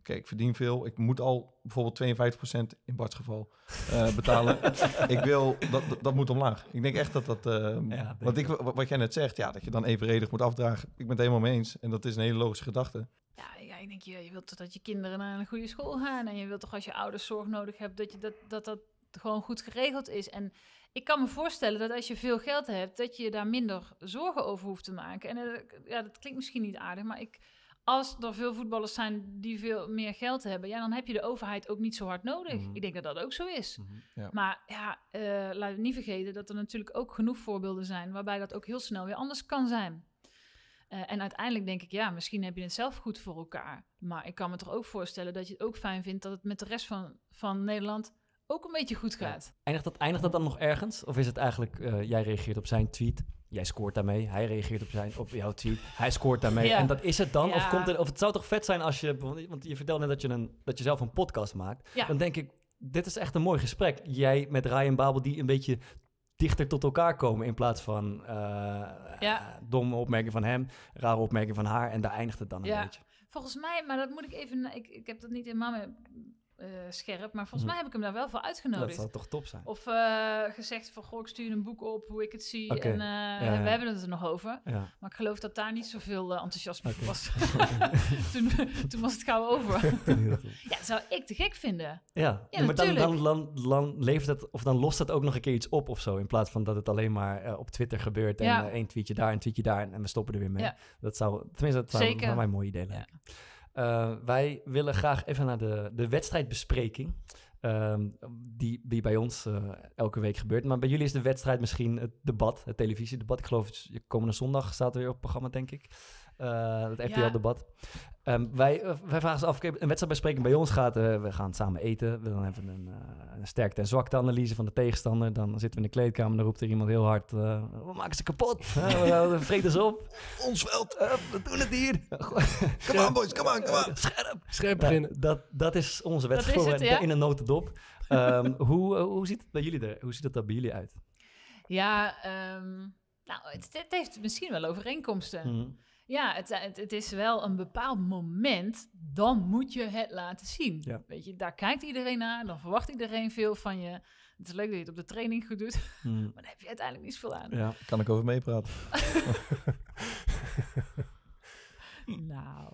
S3: oké, ik verdien veel. Ik moet al bijvoorbeeld tweeënvijftig procent in Bart's geval uh, betalen. ik wil, dat, dat, dat moet omlaag. Ik denk echt dat dat... Uh,
S1: Ja,
S3: wat, ik, wat, wat jij net zegt, ja, dat je dan evenredig moet afdragen. Ik ben het helemaal mee eens. En dat is een hele logische gedachte.
S2: Ja, ja, ik denk, je, je wilt toch dat je kinderen naar een goede school gaan. En je wilt toch als je ouders zorg nodig hebt, dat je dat, dat, dat gewoon goed geregeld is. En ik kan me voorstellen dat als je veel geld hebt, dat je daar minder zorgen over hoeft te maken. En uh, ja, dat klinkt misschien niet aardig, maar ik, als er veel voetballers zijn die veel meer geld hebben, ja, dan heb je de overheid ook niet zo hard nodig.
S3: Mm-hmm.
S2: Ik denk dat dat ook zo is.
S3: Mm-hmm. Ja.
S2: Maar ja, uh, laten we niet vergeten dat er natuurlijk ook genoeg voorbeelden zijn waarbij dat ook heel snel weer anders kan zijn. Uh, en uiteindelijk denk ik, ja, misschien heb je het zelf goed voor elkaar. Maar ik kan me toch ook voorstellen dat je het ook fijn vindt dat het met de rest van, van Nederland ook een beetje goed gaat.
S1: Ja. Eindigt, dat, eindigt dat dan nog ergens? Of is het eigenlijk, uh, jij reageert op zijn tweet, jij scoort daarmee, hij reageert op, zijn, op jouw tweet, hij scoort daarmee.
S2: Ja.
S1: En dat is het dan?
S2: Ja.
S1: Of, komt er, of het zou toch vet zijn als je, want je vertelde net dat je, een, dat je zelf een podcast maakt.
S2: Ja.
S1: Dan denk ik, dit is echt een mooi gesprek. Jij met Ryan Babel die een beetje dichter tot elkaar komen in plaats van uh,
S2: Ja.
S1: uh, domme opmerking van hem, rare opmerking van haar en daar eindigt het dan een
S2: Ja.
S1: beetje.
S2: Volgens mij, maar dat moet ik even, ik, ik heb dat niet helemaal meer uh, scherp, maar volgens
S1: Hm.
S2: mij heb ik hem daar wel voor
S1: Dat
S2: uitgenodigd.
S1: zou toch top zijn?
S2: Of uh, gezegd van, goh, ik stuur een boek op, hoe ik het zie.
S1: Oké.
S2: En uh,
S1: ja.
S2: we hebben het er nog over.
S1: Ja.
S2: Maar ik geloof dat daar niet zoveel uh, enthousiasme
S1: Oké.
S2: voor was. toen, toen was het gauw over. Ja, dat zou ik te gek vinden.
S1: Ja,
S2: Ja,
S1: maar dan,
S2: natuurlijk.
S1: dan, dan, dan levert het, of dan lost het ook nog een keer iets op of zo. In plaats van dat het alleen maar uh, op Twitter gebeurt en
S2: Ja.
S1: uh, één tweetje daar, een tweetje daar en, en we stoppen er weer mee.
S2: Ja.
S1: Dat zou, tenminste, dat zou
S2: Zeker.
S1: voor mij een mooi idee lijken. Uh, wij willen graag even naar de, de wedstrijdbespreking. Um, die, die bij ons uh, elke week gebeurt. Maar bij jullie is de wedstrijd misschien het debat, het televisiedebat. Ik geloof, het, komende zondag staat er weer op het programma, denk ik. Uh, het R T L-debat. Um, wij, uh, wij vragen ons af, een wedstrijdbespreking bij ons gaat, uh, we gaan samen eten. We dan hebben een, uh, een sterkte- en zwakte-analyse van de tegenstander. Dan zitten we in de kleedkamer, dan roept er iemand heel hard, uh, we maken ze kapot. Uh, we vreten ze op.
S3: Ons veld.
S1: Uh, we doen het hier.
S3: Come on boys, come on, come on.
S1: Scherp.
S4: Scherp
S1: Ja,
S4: beginnen.
S1: dat, dat is onze
S2: Dat is
S1: wedstrijd
S2: het, ja.
S1: in een notendop. Um, hoe, uh, hoe ziet het bij jullie er? Hoe ziet het er bij jullie uit?
S2: Ja, um, nou, het, het heeft misschien wel overeenkomsten.
S1: Mm.
S2: Ja, het, het, het is wel een bepaald moment, dan moet je het laten zien.
S1: Ja.
S2: Weet je, daar kijkt iedereen naar, dan verwacht iedereen veel van je. Het is leuk dat je het op de training goed doet,
S1: Mm.
S2: maar daar heb je uiteindelijk niet zoveel aan.
S1: Ja.
S3: Kan ik over meepraten?
S2: Nou,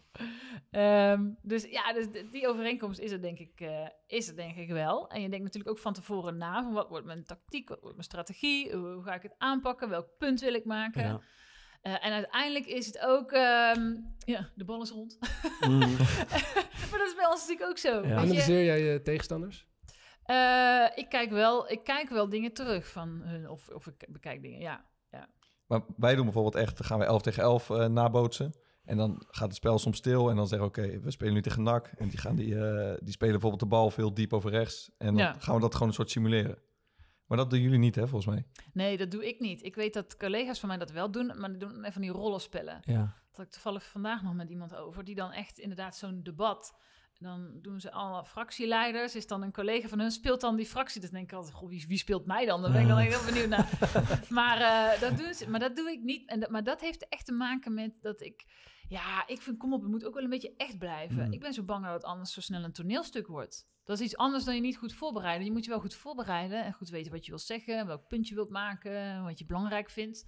S2: um, dus ja, dus die overeenkomst is er denk ik, uh, is er denk ik wel. En je denkt natuurlijk ook van tevoren na, van wat wordt mijn tactiek, wat wordt mijn strategie, hoe, hoe ga ik het aanpakken, welk punt wil ik maken.
S1: Ja.
S2: Uh, en uiteindelijk is het ook, um, ja, de bal is rond.
S1: Mm.
S2: Maar dat is bij ons natuurlijk ook zo.
S1: Ja.
S2: Weet je?
S4: Analyseer jij je tegenstanders?
S2: Uh, ik, kijk wel, ik kijk wel dingen terug van hun, of, of ik bekijk dingen, ja. ja.
S3: Maar wij doen bijvoorbeeld echt, dan gaan we elf tegen elf uh, nabootsen. En dan gaat het spel soms stil en dan zeggen we, oké, okay, we spelen nu tegen N A C. En die, gaan die, uh, die spelen bijvoorbeeld de bal veel diep over rechts. En dan
S2: Ja.
S3: gaan we dat gewoon een soort simuleren. Maar dat doen jullie niet, hè, volgens mij.
S2: Nee, dat doe ik niet. Ik weet dat collega's van mij dat wel doen, maar die doen even van die rollenspellen.
S1: Ja.
S2: Dat had ik toevallig vandaag nog met iemand over, die dan echt inderdaad zo'n debat... Dan doen ze alle fractieleiders. Is dan een collega van hun speelt dan die fractie. Dus denk ik altijd, goh, wie, wie speelt mij dan? Dan ben ik dan heel benieuwd naar. maar, uh, dat doen ze, maar dat doe ik niet. En dat, maar dat heeft echt te maken met dat ik... Ja, ik vind, kom op, het moet ook wel een beetje echt blijven.
S1: Mm.
S2: Ik ben zo bang dat het anders zo snel een toneelstuk wordt. Dat is iets anders dan je niet goed voorbereiden. Je moet je wel goed voorbereiden en goed weten wat je wilt zeggen, welk punt je wilt maken, wat je belangrijk vindt.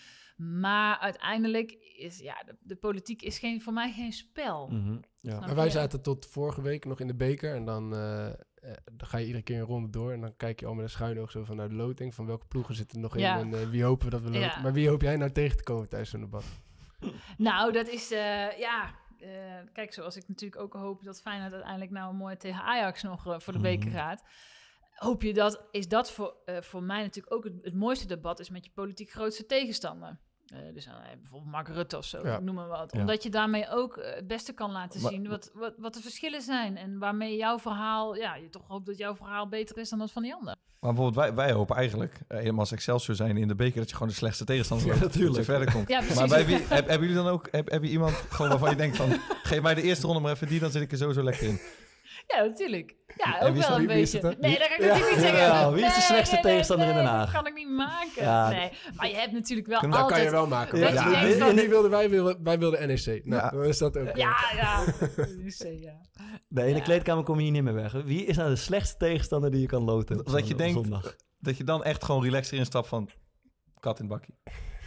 S2: Maar uiteindelijk is, ja, de, de politiek is geen, voor mij geen spel.
S1: Mm-hmm. Ja.
S2: Snap
S4: Maar wij
S2: je?
S4: zaten tot vorige week nog in de beker. En dan, uh, uh, dan ga je iedere keer een ronde door. En dan kijk je al met een schuin oog zo van naar de loting. Van welke ploegen zitten er nog in.
S2: Ja.
S4: En uh, wie hopen we dat we loten.
S2: Ja.
S4: Maar wie hoop jij nou tegen te komen tijdens zo'n debat?
S2: Nou, dat is, uh, ja... Uh, kijk, zoals ik natuurlijk ook hoop dat Feyenoord uiteindelijk nou een mooie tegen Ajax nog uh, voor de beker
S1: Mhm.
S2: gaat. Hoop je dat, is dat voor, uh, voor mij natuurlijk ook het, het mooiste debat is met je politiek grootste tegenstander. Uh, dus uh, bijvoorbeeld Mark Rutte of zo,
S4: Ja.
S2: noem maar wat.
S1: Ja.
S2: Omdat je daarmee ook uh, het beste kan laten
S3: Maar-
S2: zien wat, wat, wat de verschillen zijn. En waarmee jouw verhaal, ja, je toch hoopt dat jouw verhaal beter is dan dat van die ander.
S3: Maar bijvoorbeeld wij, wij hopen eigenlijk, uh, helemaal als Excelsior zijn in de beker, dat je gewoon de slechtste tegenstander
S1: Ja,
S3: loopt,
S1: natuurlijk.
S3: dat je verder komt.
S2: Ja, precies.
S3: Maar bij wie, heb, hebben jullie dan ook, heb, heb je iemand gewoon waarvan je denkt van, geef mij de eerste ronde maar even die, dan zit ik er sowieso lekker in.
S2: Ja, natuurlijk. Ja,
S3: En
S2: ook
S3: wie is
S2: wel
S3: dat-
S2: een
S4: wie is
S2: beetje.
S4: het dan?
S2: Nee, dat ga ik
S4: Ja.
S2: natuurlijk niet zeggen.
S1: Ja, wie is de
S2: Nee,
S1: slechtste
S2: nee, nee,
S1: tegenstander in Den
S2: nee,
S1: Haag?
S2: Dat kan ik niet maken.
S1: Ja.
S2: Nee, maar je hebt natuurlijk wel
S4: Dat kan
S2: altijd...
S4: je wel maken.
S2: Dat
S1: Ja,
S2: je
S1: ja,
S2: denkt
S1: in-
S2: van-
S1: in-
S4: Die wilden, wij, wilden, wij wilden N E C. Nou,
S3: Ja.
S4: dan is dat ook... eh,
S2: Ja, ja. ja.
S1: Nee, in de
S2: Ja.
S1: kleedkamer kom je hier niet meer weg. Wie is nou de slechtste tegenstander die je kan loten? op
S3: Dat je
S1: zon-
S3: denkt-
S1: zondag?
S3: Dat je dan echt gewoon relaxed erin stapt van kat in het bakkie.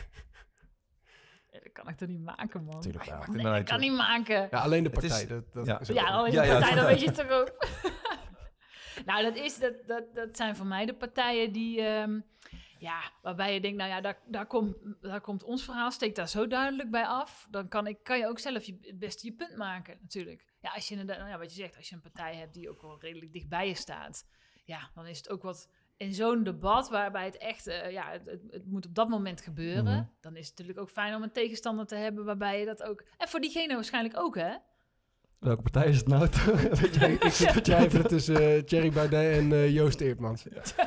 S2: Dat kan ik toch niet maken, man.
S4: Tuurlijk wel.
S3: Maakt het
S2: Nee,
S3: nou
S2: dat
S3: uit,
S2: kan
S3: joh.
S2: niet maken.
S4: Ja, alleen de
S3: Het is-
S4: partij. dat, dat
S3: ja.
S4: is ook
S2: Ja,
S4: wel-
S2: alleen
S3: Ja,
S2: de
S3: ja,
S2: partij, dan
S3: ja.
S2: weet je het toch ook. Nou, dat, is, dat, dat, dat zijn voor mij de partijen die... ehm, ja, waarbij je denkt, nou ja, daar, daar, komt, daar komt ons verhaal, steekt daar zo duidelijk bij af. Dan kan, ik, kan je ook zelf je, het beste je punt maken, natuurlijk. Ja, als je inderdaad, nou ja, wat je zegt, als je een partij hebt die ook wel redelijk dicht bij je staat... Ja, dan is het ook wat... In zo'n debat waarbij het echt... eh, ja, het, het, het moet op dat moment gebeuren.
S1: Mhm.
S2: Dan is het natuurlijk ook fijn om een tegenstander te hebben waarbij je dat ook... En voor diegene waarschijnlijk ook, hè?
S1: Welke partij is het nou? Weet je,
S4: Ik zit te twijfelen tussen eh, Thierry Baudet en eh, Joost Eertmans.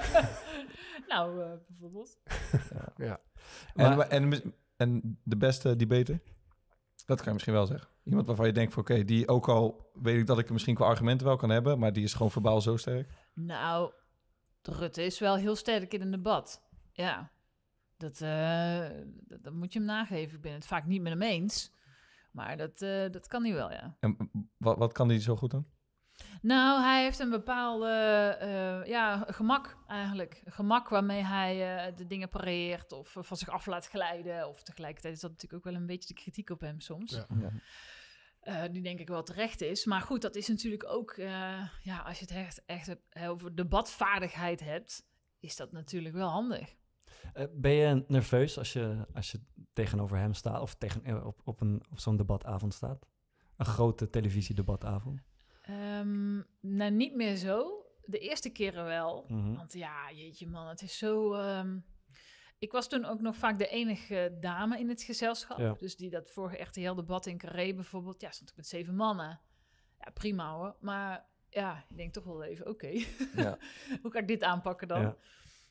S2: Nou, eh, bijvoorbeeld.
S4: Ja.
S3: En,
S1: Maar-
S3: en, mis- en de beste debater? Dat kan je misschien wel zeggen. Iemand waarvan je denkt van oké, die ook al weet ik dat ik er misschien qua argumenten wel kan hebben, maar die is gewoon verbaal zo sterk.
S2: Nou, de Rutte is wel heel sterk in een debat. Ja, dat, eh, dat, dat moet je hem nageven. Ik ben het vaak niet met hem eens. Maar dat, eh, dat kan hij wel, ja.
S3: En wat, wat kan die zo goed dan?
S2: Nou, hij heeft een bepaalde eh, ja, gemak eigenlijk. Gemak waarmee hij eh, de dingen pareert of eh, van zich af laat glijden. Of tegelijkertijd is dat natuurlijk ook wel een beetje de kritiek op hem soms.
S4: Ja.
S3: Ja.
S2: Eh, die denk ik wel terecht is. Maar goed, dat is natuurlijk ook... eh, ja, als je het echt, echt hebt- over debatvaardigheid hebt... is dat natuurlijk wel handig.
S1: Eh, ben je nerveus als je, als je tegenover hem staat of tegen, eh, op, op, een, op zo'n debatavond staat? Een grote televisiedebatavond?
S2: Ehm, nou, niet meer zo. De eerste keren wel.
S1: Mhm.
S2: Want ja, jeetje man, het is zo... ehm, Ik was toen ook nog vaak de enige dame in het gezelschap.
S1: Ja.
S2: Dus die dat vorige R T L-debat in Carré bijvoorbeeld... Ja, stond ik met zeven mannen. Ja, prima hoor. Maar ja, ik denk toch wel even, oké.
S3: Ja.
S2: Hoe ga ik dit aanpakken dan?
S1: Ja.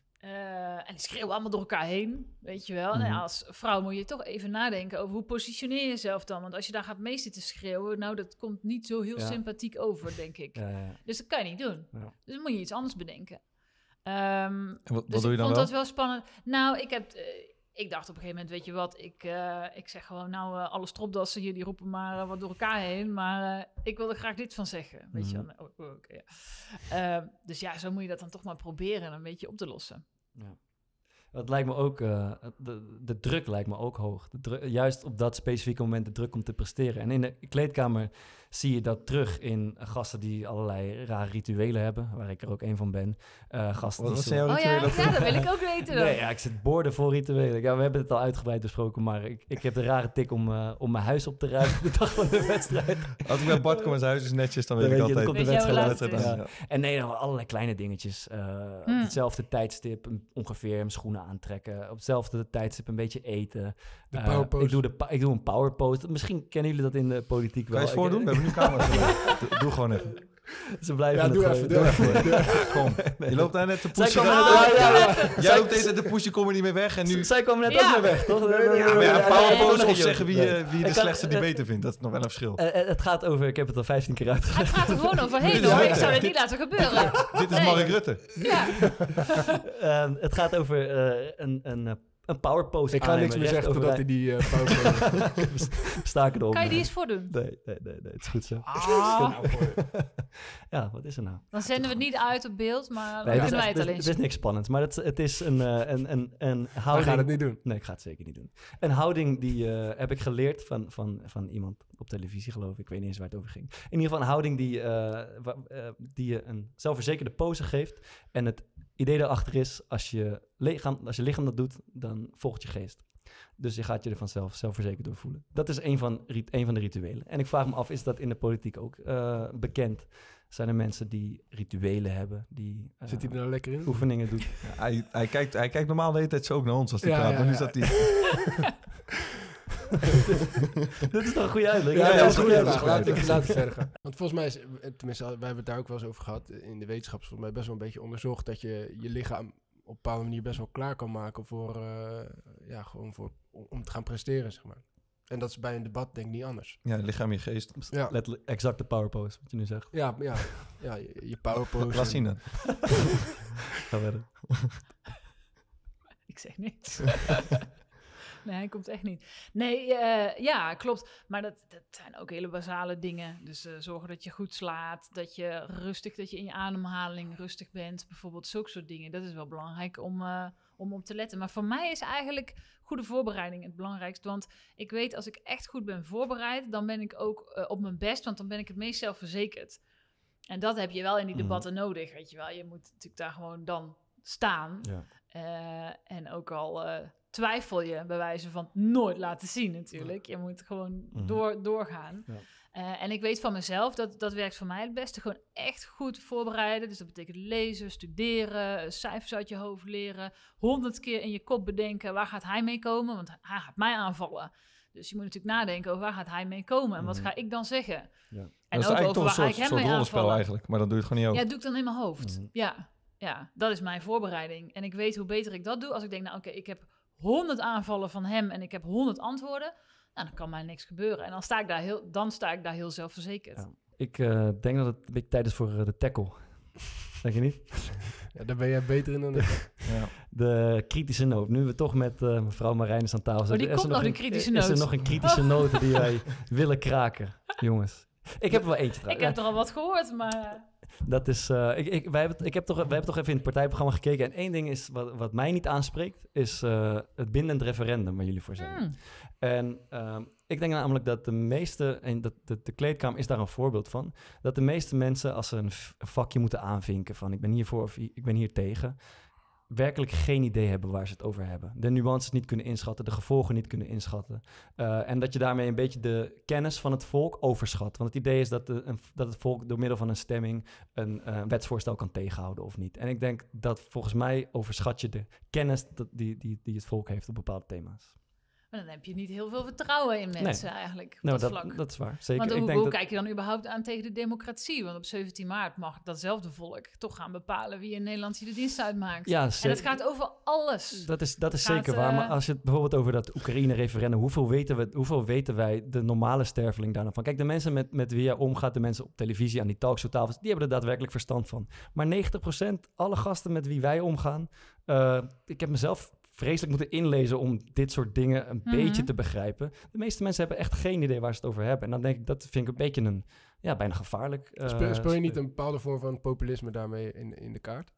S2: Eh, en die schreeuwen allemaal door elkaar heen, weet je wel.
S1: Mhm.
S2: Nou ja, als vrouw moet je toch even nadenken over hoe positioneer je jezelf dan. Want als je daar gaat mee zitten schreeuwen, nou, dat komt niet zo heel
S1: Ja.
S2: sympathiek over, denk ik.
S1: Ja, ja.
S2: Dus dat kan je niet doen.
S1: Ja.
S2: Dus dan moet je iets anders bedenken. Ehm,
S3: En wat, wat
S2: dus
S3: doe je
S2: ik
S3: dan
S2: vond
S3: wel?
S2: dat wel spannend. Nou, ik heb... eh, ik dacht op een gegeven moment, weet je wat, ik, eh, ik zeg gewoon, nou, eh, alle stropdassen hier, die roepen maar eh, wat door elkaar heen. Maar eh, ik wil er graag dit van zeggen, weet je
S1: Mhm.
S2: wel. Oh, oh, oké, ja. Eh, dus ja, zo moet je dat dan toch maar proberen een beetje op te lossen.
S1: Ja. Dat lijkt me ook, eh, de, de druk lijkt me ook hoog. De dru- juist op dat specifieke moment de druk om te presteren. En in de kleedkamer zie je dat terug in gasten die allerlei rare rituelen hebben, waar ik er ook een van ben. Eh gasten
S3: Wat
S1: die
S3: zijn
S1: zo-
S3: jouw
S2: Oh ja,
S3: rituelen?
S2: ja, dat wil ik ook weten dan.
S1: Nee, ja, ik zit boorden voor rituelen. Ja, we hebben het al uitgebreid besproken, maar ik, ik heb de rare tik om, eh, om mijn huis op te ruimen op de dag van de wedstrijd.
S3: Als ik bij Bart kom en zijn huis is netjes, dan weet
S1: Dan
S3: ik
S1: weet je,
S3: altijd.
S1: dan komt de
S2: Weet je
S1: wedstrijd
S2: hoe
S1: aan.
S2: laat het
S3: Ja.
S1: En nee, dan allerlei kleine dingetjes. Eh,
S2: Hmm.
S1: Op hetzelfde tijdstip een- ongeveer mijn schoenen aantrekken. Op hetzelfde tijdstip een beetje eten.
S4: De
S1: Eh,
S4: power pose.
S1: ik, doe de pa- ik doe een power pose. Misschien kennen jullie dat in de politiek
S3: Kan
S1: wel.
S3: je eens voordoen?
S1: Ik-
S3: We hebben nu camera's. doe, doe gewoon even.
S1: Ze blijven
S4: Ja,
S1: het
S4: doe
S1: gewoon-
S4: even, doe even.
S3: Kom. Je loopt daar net te
S1: Zij
S3: pushen.
S1: komen
S2: Ah,
S1: net-
S2: ja,
S1: ja, ja.
S2: even.
S3: Jij loopt deze te pushen, kom er niet meer weg. En nu...
S1: Zij komen net
S2: Ja.
S1: ook weer weg, toch?
S3: Ja, maar ja,
S2: ja,
S3: power
S2: ja,
S3: pose
S2: ja.
S3: of zeggen wie, eh, wie de
S1: Ik kan-
S3: slechtste debater vindt. Dat is nog wel een verschil.
S1: Eh, eh, het gaat over, ik heb het al vijftien keer
S2: Hij
S1: uitgelegd.
S2: gaat er gewoon overheen
S3: Dit is
S2: hoor.
S3: leuk,
S2: Ik zou
S3: hè?
S2: het niet laten gebeuren.
S3: Dit is
S2: Nee.
S3: Mark Rutte.
S2: Ja.
S1: Ehm, het gaat over eh, een, een, eh, een power pose.
S4: Ik ga niks meer zeggen totdat hij die uh, power pose...
S1: Staken erop.
S2: Kan je die eens voordoen?
S1: Nee, nee, nee, nee, het is goed zo.
S5: Ah,
S1: Ja, wat is er nou?
S2: Dan zenden we het niet uit op beeld, maar dan
S1: Nee, het, is
S2: kunnen wij
S1: echt-
S2: het
S1: het,
S2: alleen
S1: is, het is niks spannends, maar het, het is een, eh, een, een, een
S4: Hij
S1: houding...
S4: gaat het niet doen.
S1: Nee, ik ga het zeker niet doen. Een houding die eh, heb ik geleerd van, van, van iemand op televisie, geloof ik. Ik weet niet eens waar het over ging. In ieder geval een houding die, eh, wa- eh, die je een zelfverzekerde pose geeft. En het idee daarachter is, als je lichaam, als je lichaam dat doet, dan volgt je geest. Dus je gaat je er vanzelf zelfverzekerd door voelen. Dat is een van, rit- een van de rituelen. En ik vraag me af, is dat in de politiek ook eh, bekend? Zijn er mensen die rituelen hebben, die eh,
S4: Zit hij er nou lekker in?
S1: oefeningen doen?
S3: Ja, hij, hij, kijkt, hij kijkt normaal de hele tijd zo ook naar ons als hij
S4: Ja,
S3: praat.
S4: ja,
S3: Maar nu
S4: ja.
S3: zat hij...
S1: Dit is toch een goede uitleg?
S3: Ja,
S4: Ja,
S3: ja,
S4: dat
S3: dat
S4: is
S3: is
S4: een
S3: goed,
S4: goede
S3: dat is
S4: vraag.
S3: goed.
S4: Laten we laten we verder gaan. Want volgens mij is, eh, tenminste, wij hebben het daar ook wel eens over gehad, in de wetenschap is volgens mij best wel een beetje onderzocht dat je je lichaam op een bepaalde manier best wel klaar kan maken voor, eh, ja, gewoon voor, om, om te gaan presteren, zeg maar. En dat is bij een debat denk ik niet anders.
S3: Ja, lichaam, je geest.
S4: Ja,
S1: Letterlijk exact de power pose, wat je nu zegt.
S4: ja, ja, ja je, je powerpose.
S3: Laat zien dan.
S1: Ga verder.
S2: Ik zeg niks. Nee, hij komt echt niet. Nee, uh, ja, klopt. Maar dat, dat zijn ook hele basale dingen. Dus uh, zorgen dat je goed slaapt, dat je rustig, dat je in je ademhaling rustig bent. Bijvoorbeeld zulke soort dingen. Dat is wel belangrijk om, uh, om op te letten. Maar voor mij is eigenlijk goede voorbereiding het belangrijkste. Want ik weet, als ik echt goed ben voorbereid, dan ben ik ook uh, op mijn best. Want dan ben ik het meest zelfverzekerd. En dat heb je wel in die debatten mm. nodig, weet je wel. Je moet natuurlijk daar gewoon dan staan.
S1: Ja.
S2: Uh, en ook al uh, twijfel je bij wijze van nooit laten zien natuurlijk. Je moet gewoon mm-hmm. door, doorgaan. Ja. Uh, en ik weet van mezelf, dat, dat werkt voor mij het beste. Gewoon echt goed voorbereiden. Dus dat betekent lezen, studeren, cijfers uit je hoofd leren. Honderd keer in je kop bedenken, waar gaat hij mee komen? Want hij gaat mij aanvallen. Dus je moet natuurlijk nadenken over waar gaat hij mee komen? En wat ga ik dan zeggen?
S3: Ja.
S2: En
S3: dat
S2: ook
S3: is
S2: over waar
S3: soort,
S2: ik hem
S3: soort
S2: mee aanvallen.
S3: Eigenlijk, maar dan doe je het gewoon niet
S2: Ja,
S3: over.
S2: dat doe ik dan in mijn hoofd. Mm-hmm. Ja, ja, dat is mijn voorbereiding. En ik weet hoe beter ik dat doe. Als ik denk, nou oké, okay, ik heb honderd aanvallen van hem en ik heb honderd antwoorden. Nou, dan kan mij niks gebeuren. En dan sta ik daar heel, dan sta ik daar heel zelfverzekerd. Ja.
S1: Ik uh, denk dat het een beetje tijd is voor uh, de tackle. Denk je niet?
S4: Ja, daar ben jij beter in dan ik.
S1: Ja. De kritische noot. Nu we toch met uh, mevrouw Marijnis aan tafel zitten.
S2: Oh, die komt nog een kritische noot.
S1: Is er nog een kritische noot die wij willen kraken, jongens? Ik heb er wel eentje trouwens.
S2: Ik heb er al wat gehoord, maar...
S1: Dat is, uh, ik, ik, wij hebben, ik heb toch, wij hebben toch even in het partijprogramma gekeken. En één ding is, wat, wat mij niet aanspreekt, is uh, het bindend referendum waar jullie voor zijn. Mm. En uh, ik denk namelijk dat de meeste, en dat, de, de kleedkamer is daar een voorbeeld van, dat de meeste mensen als ze een, f- een vakje moeten aanvinken van ik ben hiervoor of ik ben hier tegen, werkelijk geen idee hebben waar ze het over hebben. De nuances niet kunnen inschatten, de gevolgen niet kunnen inschatten. Uh, en dat je daarmee een beetje de kennis van het volk overschat. Want het idee is dat, de, een, dat het volk door middel van een stemming een uh, wetsvoorstel kan tegenhouden of niet. En ik denk dat volgens mij overschat je de kennis dat die, die, die het volk heeft op bepaalde thema's.
S2: Maar dan heb je niet heel veel vertrouwen in mensen nee. eigenlijk. Op
S1: nou,
S2: dat,
S1: dat,
S2: vlak.
S1: dat is waar. Zeker.
S2: Want hoe,
S1: ik denk
S2: hoe
S1: dat...
S2: kijk je dan überhaupt aan tegen de democratie? Want op zeventien maart mag datzelfde volk toch gaan bepalen wie in Nederland de dienst uitmaakt.
S1: Ja,
S2: en het gaat over alles.
S1: Dat is, dat is
S2: gaat,
S1: zeker waar.
S2: Uh...
S1: Maar als je het bijvoorbeeld over dat Oekraïne-referendum, hoeveel weten, we, hoeveel weten wij, de normale sterveling daar nou van? Kijk, de mensen met, met wie jij omgaat, de mensen op televisie, aan die talkshowtafels, die hebben er daadwerkelijk verstand van. Maar negentig procent, alle gasten met wie wij omgaan, uh, ik heb mezelf vreselijk moeten inlezen om dit soort dingen een mm-hmm. beetje te begrijpen. De meeste mensen hebben echt geen idee waar ze het over hebben. En dan denk ik, dat vind ik een beetje een, ja, bijna gevaarlijk. Uh,
S4: speel, speel je niet een bepaalde vorm van populisme daarmee in, in de kaart?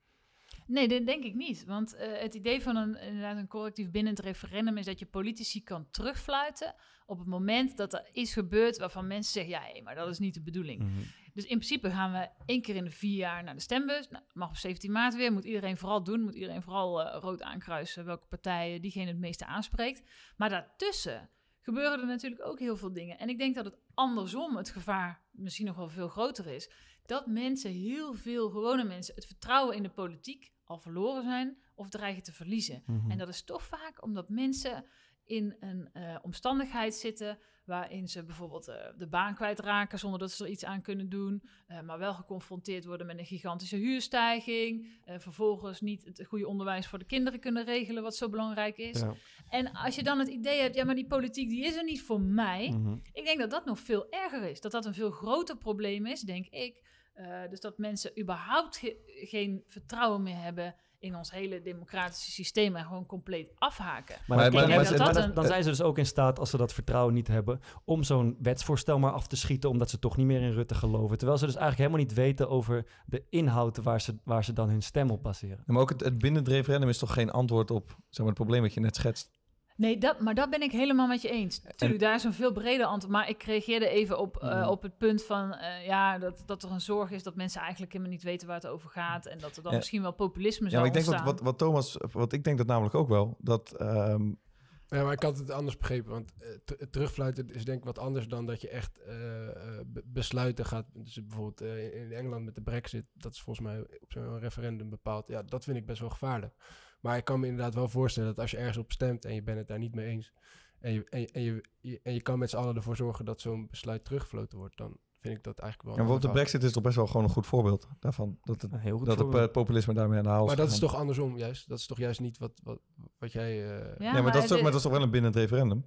S2: Nee, dat denk ik niet. Want uh, het idee van een, inderdaad een collectief bindend referendum is dat je politici kan terugfluiten op het moment dat er is gebeurd waarvan mensen zeggen, ja, hey, maar dat is niet de bedoeling. Mm-hmm. Dus in principe gaan we één keer in de vier jaar naar de stembus. Nou, mag op zeventien maart weer. Moet iedereen vooral doen. Moet iedereen vooral uh, rood aankruisen welke partijen diegene het meeste aanspreekt. Maar daartussen gebeuren er natuurlijk ook heel veel dingen. En ik denk dat het andersom het gevaar misschien nog wel veel groter is. Dat mensen, heel veel gewone mensen, het vertrouwen in de politiek al verloren zijn of dreigen te verliezen. Mm-hmm. En dat is toch vaak omdat mensen in een uh, omstandigheid zitten waarin ze bijvoorbeeld uh, de baan kwijtraken zonder dat ze er iets aan kunnen doen, uh, maar wel geconfronteerd worden met een gigantische huurstijging, uh, vervolgens niet het goede onderwijs voor de kinderen kunnen regelen, wat zo belangrijk is. Ja. En als je dan het idee hebt, ja, maar die politiek die is er niet voor mij, mm-hmm. ik denk dat dat nog veel erger is, dat dat een veel groter probleem is, denk ik. Uh, dus dat mensen überhaupt ge- geen vertrouwen meer hebben in ons hele democratische systeem en gewoon compleet afhaken.
S1: Maar, dan, maar, maar, dat dat een... dan zijn ze dus ook in staat, als ze dat vertrouwen niet hebben, om zo'n wetsvoorstel maar af te schieten, omdat ze toch niet meer in Rutte geloven. Terwijl ze dus eigenlijk helemaal niet weten over de inhoud waar ze, waar ze dan hun stem op baseren.
S3: Ja, maar ook het, het bindend referendum is toch geen antwoord op zeg maar, het probleem wat je net schetst?
S2: Nee, dat, maar dat ben ik helemaal met je eens. Tuurlijk, daar is een veel breder antwoord. Maar ik reageerde even op, uh, mm. op het punt van... Uh, ja, dat, dat er een zorg is dat mensen eigenlijk helemaal niet weten waar het over gaat. En dat er dan ja. misschien wel populisme
S3: ja,
S2: zou
S3: maar ik denk
S2: ontstaan.
S3: wat, wat, wat Thomas... Wat ik denk dat namelijk ook wel. Dat... Um...
S4: Ja, maar ik had het anders begrepen. Want uh, t- het terugfluiten is denk ik wat anders dan dat je echt uh, b- besluiten gaat. Dus bijvoorbeeld uh, in Engeland met de Brexit. Dat is volgens mij op zo'n referendum bepaald. Ja, dat vind ik best wel gevaarlijk. Maar ik kan me inderdaad wel voorstellen dat als je ergens op stemt en je bent het daar niet mee eens, en je, en je, en je, je, en je kan met z'n allen ervoor zorgen dat zo'n besluit teruggefloten wordt, dan vind ik dat eigenlijk wel...
S3: Ja, bijvoorbeeld de Brexit is toch best wel gewoon een goed voorbeeld daarvan. Dat het,
S1: heel goed
S3: dat het uh, populisme daarmee aan de haal is.
S4: Maar dat
S3: gegaan.
S4: is toch andersom juist? Dat is toch juist niet wat, wat, wat jij... Uh...
S3: Ja, nee, maar, maar, dat is toch, maar dat is toch wel een bindend referendum?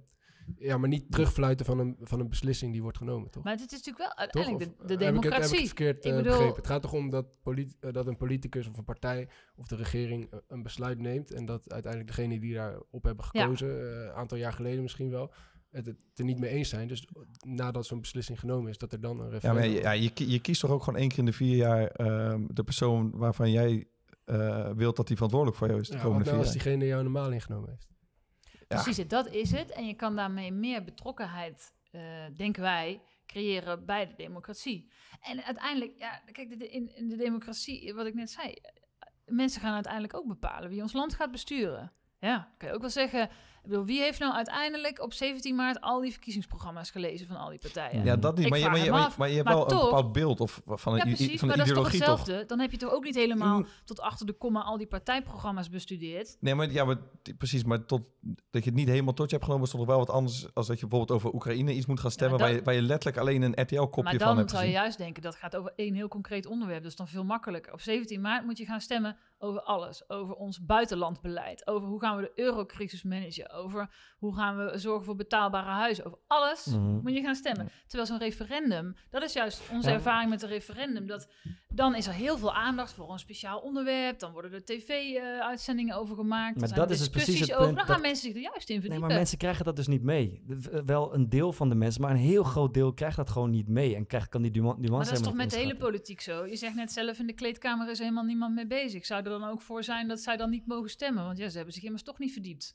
S4: Ja, maar niet terugfluiten van een, van een beslissing die wordt genomen, toch?
S2: Maar het is natuurlijk wel
S4: Toch?
S2: uiteindelijk
S4: Of
S2: de, de
S4: heb ik het-
S2: democratie.
S4: Heb ik het verkeerd eh,
S2: Ik bedoel-
S4: begrepen? Het gaat toch om dat, politi- uh, dat een politicus of een partij of de regering uh, een besluit neemt en dat uiteindelijk degenen die daarop hebben gekozen, een ja. uh, aantal jaar geleden misschien wel, het, het er niet mee eens zijn. Dus nadat zo'n beslissing genomen is, dat er dan een
S3: Ja,
S4: referendum...
S3: maar ja, je, ki- je kiest toch ook gewoon één keer in de vier jaar um, de persoon waarvan jij uh, wilt dat die verantwoordelijk voor jou is de
S4: ja,
S3: komende
S4: wat nou
S3: vier
S4: als
S3: jaar.
S4: diegene jou normaal ingenomen heeft?
S3: Ja.
S2: Precies, dat is het. En je kan daarmee meer betrokkenheid, uh, denken wij, creëren bij de democratie. En uiteindelijk, ja, kijk, de, de, in, in de democratie, wat ik net zei, mensen gaan uiteindelijk ook bepalen wie ons land gaat besturen. Ja, kan je ook wel zeggen, ik bedoel, wie heeft nou uiteindelijk op zeventien maart al die verkiezingsprogramma's gelezen van al die partijen?
S3: Ja, dat niet.
S2: Ik
S3: Maar je,
S2: vraag
S3: maar, je,
S2: hem
S3: maar,
S2: af,
S3: je, maar je hebt
S2: maar
S3: wel
S2: toch-
S3: een bepaald beeld of van
S2: Ja,
S3: een,
S2: precies,
S3: van
S2: maar
S3: een
S2: dat is toch
S3: ideologie, toch?
S2: hetzelfde? Dan heb je toch ook niet helemaal
S3: Mm.
S2: tot achter de komma al die partijprogramma's bestudeerd?
S3: Nee, maar, ja, maar t- precies. Maar tot, dat je het niet helemaal tot je hebt genomen, is toch wel wat anders als dat je bijvoorbeeld over Oekraïne iets moet gaan stemmen,
S2: maar
S3: waar,
S2: dan-
S3: je, waar je letterlijk alleen een R T L-kopje
S2: Maar
S3: van
S2: dan
S3: hebt
S2: zou je
S3: gezien.
S2: juist denken, dat gaat over één heel concreet onderwerp. Dat is dan veel makkelijker. Op zeventien maart moet je gaan stemmen over alles. Over ons buitenlandbeleid. Over hoe gaan we de eurocrisis managen. Over hoe gaan we zorgen voor betaalbare huizen. Over alles
S3: Mhm.
S2: moet je gaan stemmen. Terwijl zo'n referendum, dat is juist onze
S1: Ja.
S2: ervaring met een referendum. Dat, dan is er heel veel aandacht voor een speciaal onderwerp. Dan worden er tv-uitzendingen over gemaakt.
S1: Maar
S2: Er zijn
S1: dat is dus
S2: discussies
S1: precies het
S2: over.
S1: punt
S2: Dan gaan
S1: dat-
S2: mensen zich er juist in
S1: Nee,
S2: verdiepen.
S1: maar mensen krijgen dat dus niet mee. De- Wel een deel van de mensen, maar een heel groot deel krijgt dat gewoon niet mee. En krijgt, kan die nuance
S2: Maar dat is
S1: helemaal
S2: toch
S1: niet
S2: met de hele
S1: inschatten.
S2: politiek zo? Je zegt net zelf, in de kleedkamer is helemaal niemand mee bezig. Zou er dan ook voor zijn dat zij dan niet mogen stemmen? Want ja, ze hebben zich immers toch niet verdiept.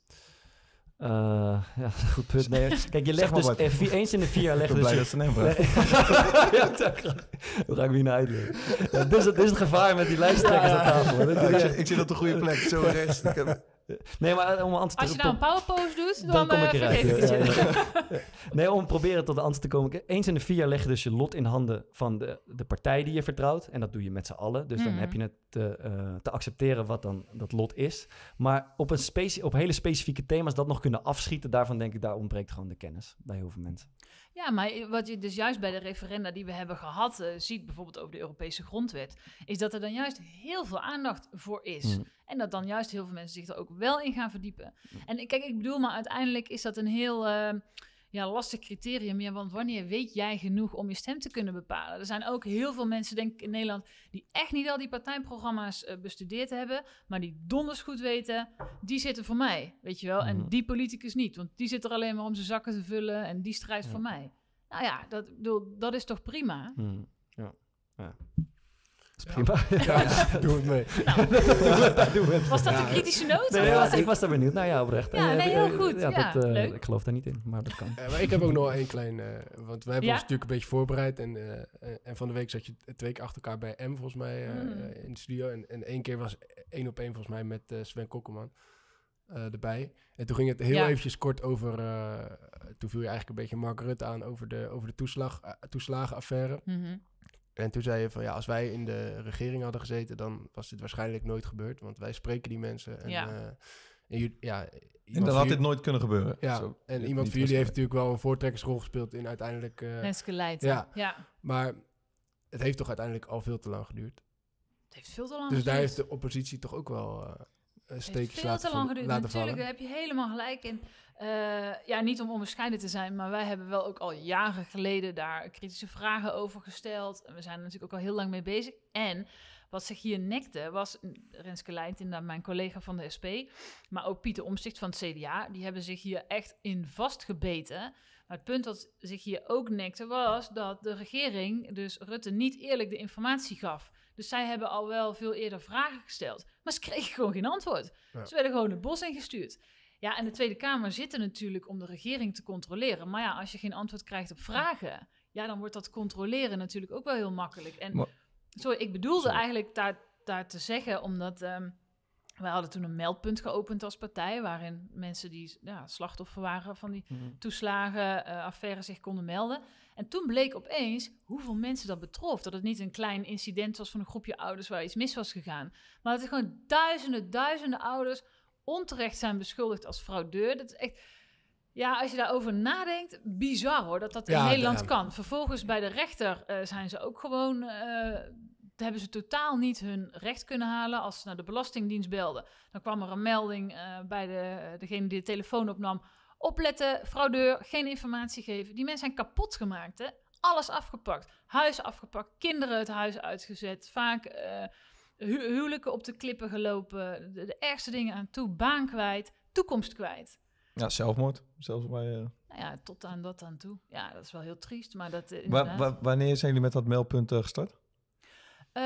S1: Uh, ja, goed punt. Nee, kijk, je
S3: Zeg
S1: legt
S3: maar
S1: dus
S3: wat.
S1: eh, vier, eens in de vier jaar
S3: Ik
S1: leggen
S3: ben
S1: dus
S3: blij
S1: je-
S3: dat ze hem vragen.
S1: ja, dat ga ik- hoe ga ik me hier nou uitleggen? Ja, dit, is het, dit is het gevaar met die lijsttrekkers aan tafel. hè. Dat
S3: Ja,
S1: doe
S3: ik,
S1: je-
S3: zit, ik zit op de goede plek, zo rechts. Ik heb-
S1: Nee, maar om een antwoord
S2: Als je
S1: te
S2: nou een powerpose doet,
S1: dan
S2: dan,
S1: kom
S2: eh,
S1: ik eruit.
S2: vergeet ik
S1: ja,
S2: het je.
S1: ja, ja. Nee, om proberen tot de antwoord te komen. Eens in de vier jaar leg je dus je lot in handen van de, de partij die je vertrouwt. En dat doe je met z'n allen. Dus dan
S2: Mhm.
S1: heb je het te, eh, te accepteren wat dan dat lot is. Maar op, een specie- op hele specifieke thema's dat nog kunnen afschieten, daarvan denk ik, daar ontbreekt gewoon de kennis bij heel veel mensen.
S2: Ja, maar wat je dus juist bij de referenda die we hebben gehad, uh, ziet bijvoorbeeld over de Europese grondwet, is dat er dan juist heel veel aandacht voor is.
S1: Mm.
S2: En dat dan juist heel veel mensen zich er ook wel in gaan verdiepen. En ik- kijk, ik bedoel, maar uiteindelijk is dat een heel uh, ja, lastig criterium. Ja, want wanneer weet jij genoeg om je stem te kunnen bepalen? Er zijn ook heel veel mensen, denk ik, in Nederland, die echt niet al die partijprogramma's uh, bestudeerd hebben, maar die donders goed weten, die zitten voor mij, weet je wel.
S1: Mhm.
S2: En die politicus niet, want die zit er alleen maar om zijn zakken te vullen en die strijdt
S1: Ja.
S2: voor mij. Nou ja, dat, ik bedoel, dat is toch prima?
S1: Hmm. Ja. ja. Dat is prima.
S4: Ja, doe het mee.
S1: Doe het.
S2: Was dat
S4: Ja,
S2: een kritische noot?
S1: Nee,
S2: of
S1: ja,
S2: was het-
S1: ik was daar benieuwd. Nou ja, oprecht.
S2: Ja,
S1: Eh,
S2: nee,
S1: eh,
S2: heel goed.
S1: Ja,
S2: Ja,
S1: dat, eh,
S2: leuk.
S1: ik geloof daar niet in, maar dat kan.
S4: Uh, maar ik heb ook nog één klein... Uh, want we hebben
S2: Ja?
S4: ons natuurlijk een beetje voorbereid. En, uh, en van de week zat je twee keer achter elkaar bij M, volgens mij, uh,
S2: Mm.
S4: in de studio. En, en één keer was één op één, volgens mij, met uh, Sven Kokkelman uh, erbij. En toen ging het heel
S2: Ja.
S4: eventjes kort over... Uh, toen viel je eigenlijk een beetje Mark Rutte aan over de, over de toeslag, uh, toeslagenaffaire.
S2: Mhm.
S4: En toen zei je van, ja, als wij in de regering hadden gezeten, dan was dit waarschijnlijk nooit gebeurd. Want wij spreken die mensen. En,
S2: Ja.
S4: uh, en, ju- ja,
S3: En
S4: iemand
S3: dan
S4: van
S3: had dit
S4: ju-
S3: nooit kunnen gebeuren.
S4: Ja,
S3: Zo,
S4: en
S3: niet
S4: iemand van jullie heeft
S3: waarschijnlijk.
S4: natuurlijk wel een voortrekkersrol gespeeld in uiteindelijk... Uh,
S2: Renske Leijten.
S4: ja.
S2: ja.
S4: maar het heeft toch uiteindelijk al veel te lang geduurd.
S2: Het heeft veel te lang
S4: Dus daar
S2: geduurd.
S4: heeft de oppositie toch ook wel uh,
S2: Het heeft
S4: steekjes
S2: veel
S4: laten,
S2: te lang
S4: val-
S2: geduurd.
S4: laten
S2: Natuurlijk,
S4: vallen.
S2: daar heb je helemaal gelijk in. Uh, ja, niet om onbescheiden te zijn, maar wij hebben wel ook al jaren geleden daar kritische vragen over gesteld. En we zijn er natuurlijk ook al heel lang mee bezig. En wat zich hier nekte, was Renske Leijten, inderdaad mijn collega van de S P, maar ook Pieter Omtzigt van het C D A, die hebben zich hier echt in vastgebeten. Maar het punt wat zich hier ook nekte, was dat de regering, dus Rutte, niet eerlijk de informatie gaf. Dus zij hebben al wel veel eerder vragen gesteld, maar ze kregen gewoon geen antwoord.
S4: Ja.
S2: Ze werden gewoon het bos ingestuurd. Ja, en de Tweede Kamer zit er natuurlijk om de regering te controleren. Maar ja, als je geen antwoord krijgt op vragen, ja, dan wordt dat controleren natuurlijk ook wel heel makkelijk. En
S3: Maar-
S2: sorry, ik bedoelde
S3: Sorry.
S2: eigenlijk daar, daar te zeggen, omdat um, wij hadden toen een meldpunt geopend als partij, waarin mensen die ja, slachtoffer waren van die toeslagen, uh, affaire zich konden melden. En toen bleek opeens hoeveel mensen dat betrof. Dat het niet een klein incident was van een groepje ouders waar iets mis was gegaan. Maar dat er gewoon duizenden, duizenden ouders onterecht zijn beschuldigd als fraudeur. Dat is echt, ja, als je daarover nadenkt, bizar hoor, dat dat in
S4: Ja,
S2: Nederland
S4: ja.
S2: kan. Vervolgens bij de rechter uh, zijn ze ook gewoon, uh, hebben ze totaal niet hun recht kunnen halen. Als ze naar de Belastingdienst belden, dan kwam er een melding uh, bij de, degene die de telefoon opnam. Opletten, fraudeur, geen informatie geven. Die mensen zijn kapot gemaakt, hè. Alles afgepakt. Huis afgepakt, kinderen het huis uitgezet. Vaak uh, hu- huwelijken op de klippen gelopen. De, de ergste dingen aan toe. Baan kwijt, toekomst kwijt.
S3: Ja, zelfmoord. Zelfs bij, uh...
S2: Nou ja, tot aan dat aan toe. Ja, dat is wel heel triest, maar dat uh,
S3: wa-
S2: inderdaad...
S3: wa- wanneer zijn jullie met dat meldpunt uh, gestart?
S2: Uh,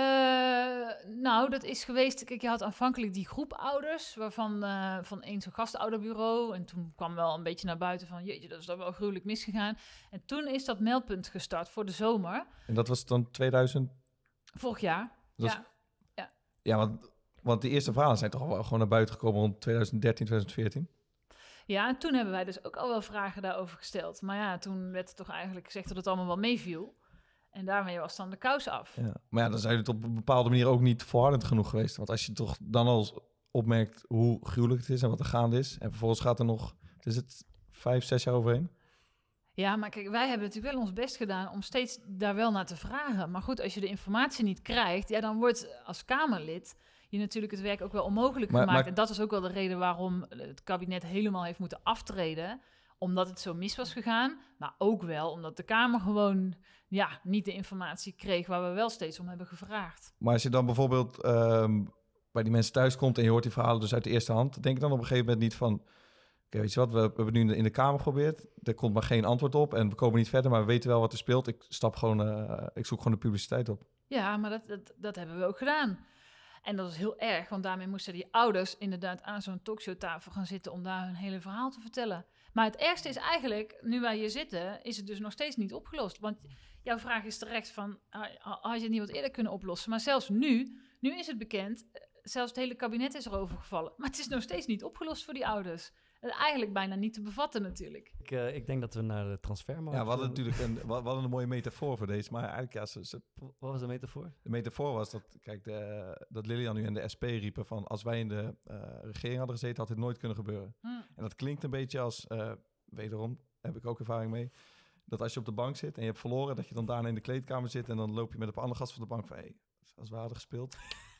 S2: nou, dat is geweest... Kijk, je had aanvankelijk die groep ouders... waarvan uh, van één zo'n gastouderbureau... en toen kwam wel een beetje naar buiten van... jeetje, dat is dan wel gruwelijk misgegaan. En toen is dat meldpunt gestart voor de zomer.
S3: En dat was dan tweeduizend...
S2: Vorig jaar,
S3: Dat
S2: ja.
S3: is... Ja, want, want die eerste verhalen zijn toch al wel gewoon naar buiten gekomen... rond tweeduizend dertien, tweeduizend veertien?
S2: Ja, en toen hebben wij dus ook al wel vragen daarover gesteld. Maar ja, toen werd toch eigenlijk gezegd dat het allemaal wel meeviel. En daarmee was dan de kous af.
S3: Ja. Maar ja, dan zijn jullie het op een bepaalde manier ook niet volhardend genoeg geweest. Want als je toch dan al opmerkt hoe gruwelijk het is en wat er gaande is... en vervolgens gaat er nog, is het vijf, zes jaar overheen?
S2: Ja, maar kijk, wij hebben natuurlijk wel ons best gedaan om steeds daar wel naar te vragen. Maar goed, als je de informatie niet krijgt, ja, dan wordt als Kamerlid je natuurlijk het werk ook wel onmogelijk
S3: Maar-
S2: gemaakt.
S3: maar-
S2: En dat is ook wel de reden waarom het kabinet helemaal heeft moeten aftreden. Omdat het zo mis was gegaan. Maar ook wel omdat de Kamer gewoon ja, niet de informatie kreeg waar we wel steeds om hebben gevraagd.
S3: Maar als je dan bijvoorbeeld ehm, bij die mensen thuis komt... en je hoort die verhalen dus uit de eerste hand... denk je dan op een gegeven moment niet van... oké, weet je wat, we, we hebben het nu in de Kamer geprobeerd. Er komt maar geen antwoord op en we komen niet verder... maar we weten wel wat er speelt. Ik stap gewoon, uh, ik zoek gewoon de publiciteit op.
S2: Ja, maar dat, dat, dat hebben we ook gedaan. En dat is heel erg, want daarmee moesten die ouders inderdaad aan zo'n talkshowtafel gaan zitten om daar hun hele verhaal te vertellen. Maar het ergste is eigenlijk, nu wij hier zitten, is het dus nog steeds niet opgelost. Want jouw vraag is terecht van, had je het niet wat eerder kunnen oplossen? Maar zelfs nu, nu is het bekend, zelfs het hele kabinet is erover gevallen. Maar het is nog steeds niet opgelost voor die ouders. Dat is eigenlijk bijna niet te bevatten natuurlijk.
S1: Ik, uh, ik denk dat we naar de transfermarkt...
S3: Ja, we hadden natuurlijk een, we hadden een mooie metafoor voor deze. Maar eigenlijk, ja, ze, ze,
S1: Wat was de metafoor?
S3: de metafoor was dat, kijk, de, dat Lilian nu en de S P riepen van... als wij in de uh, regering hadden gezeten, had dit nooit kunnen gebeuren.
S2: Hm.
S3: En dat klinkt een beetje als, uh, wederom, heb ik ook ervaring mee... dat als je op de bank zit en je hebt verloren... dat je dan daarna in de kleedkamer zit... en dan loop je met een andere gast van de bank van... hé, hey, als we hadden gespeeld...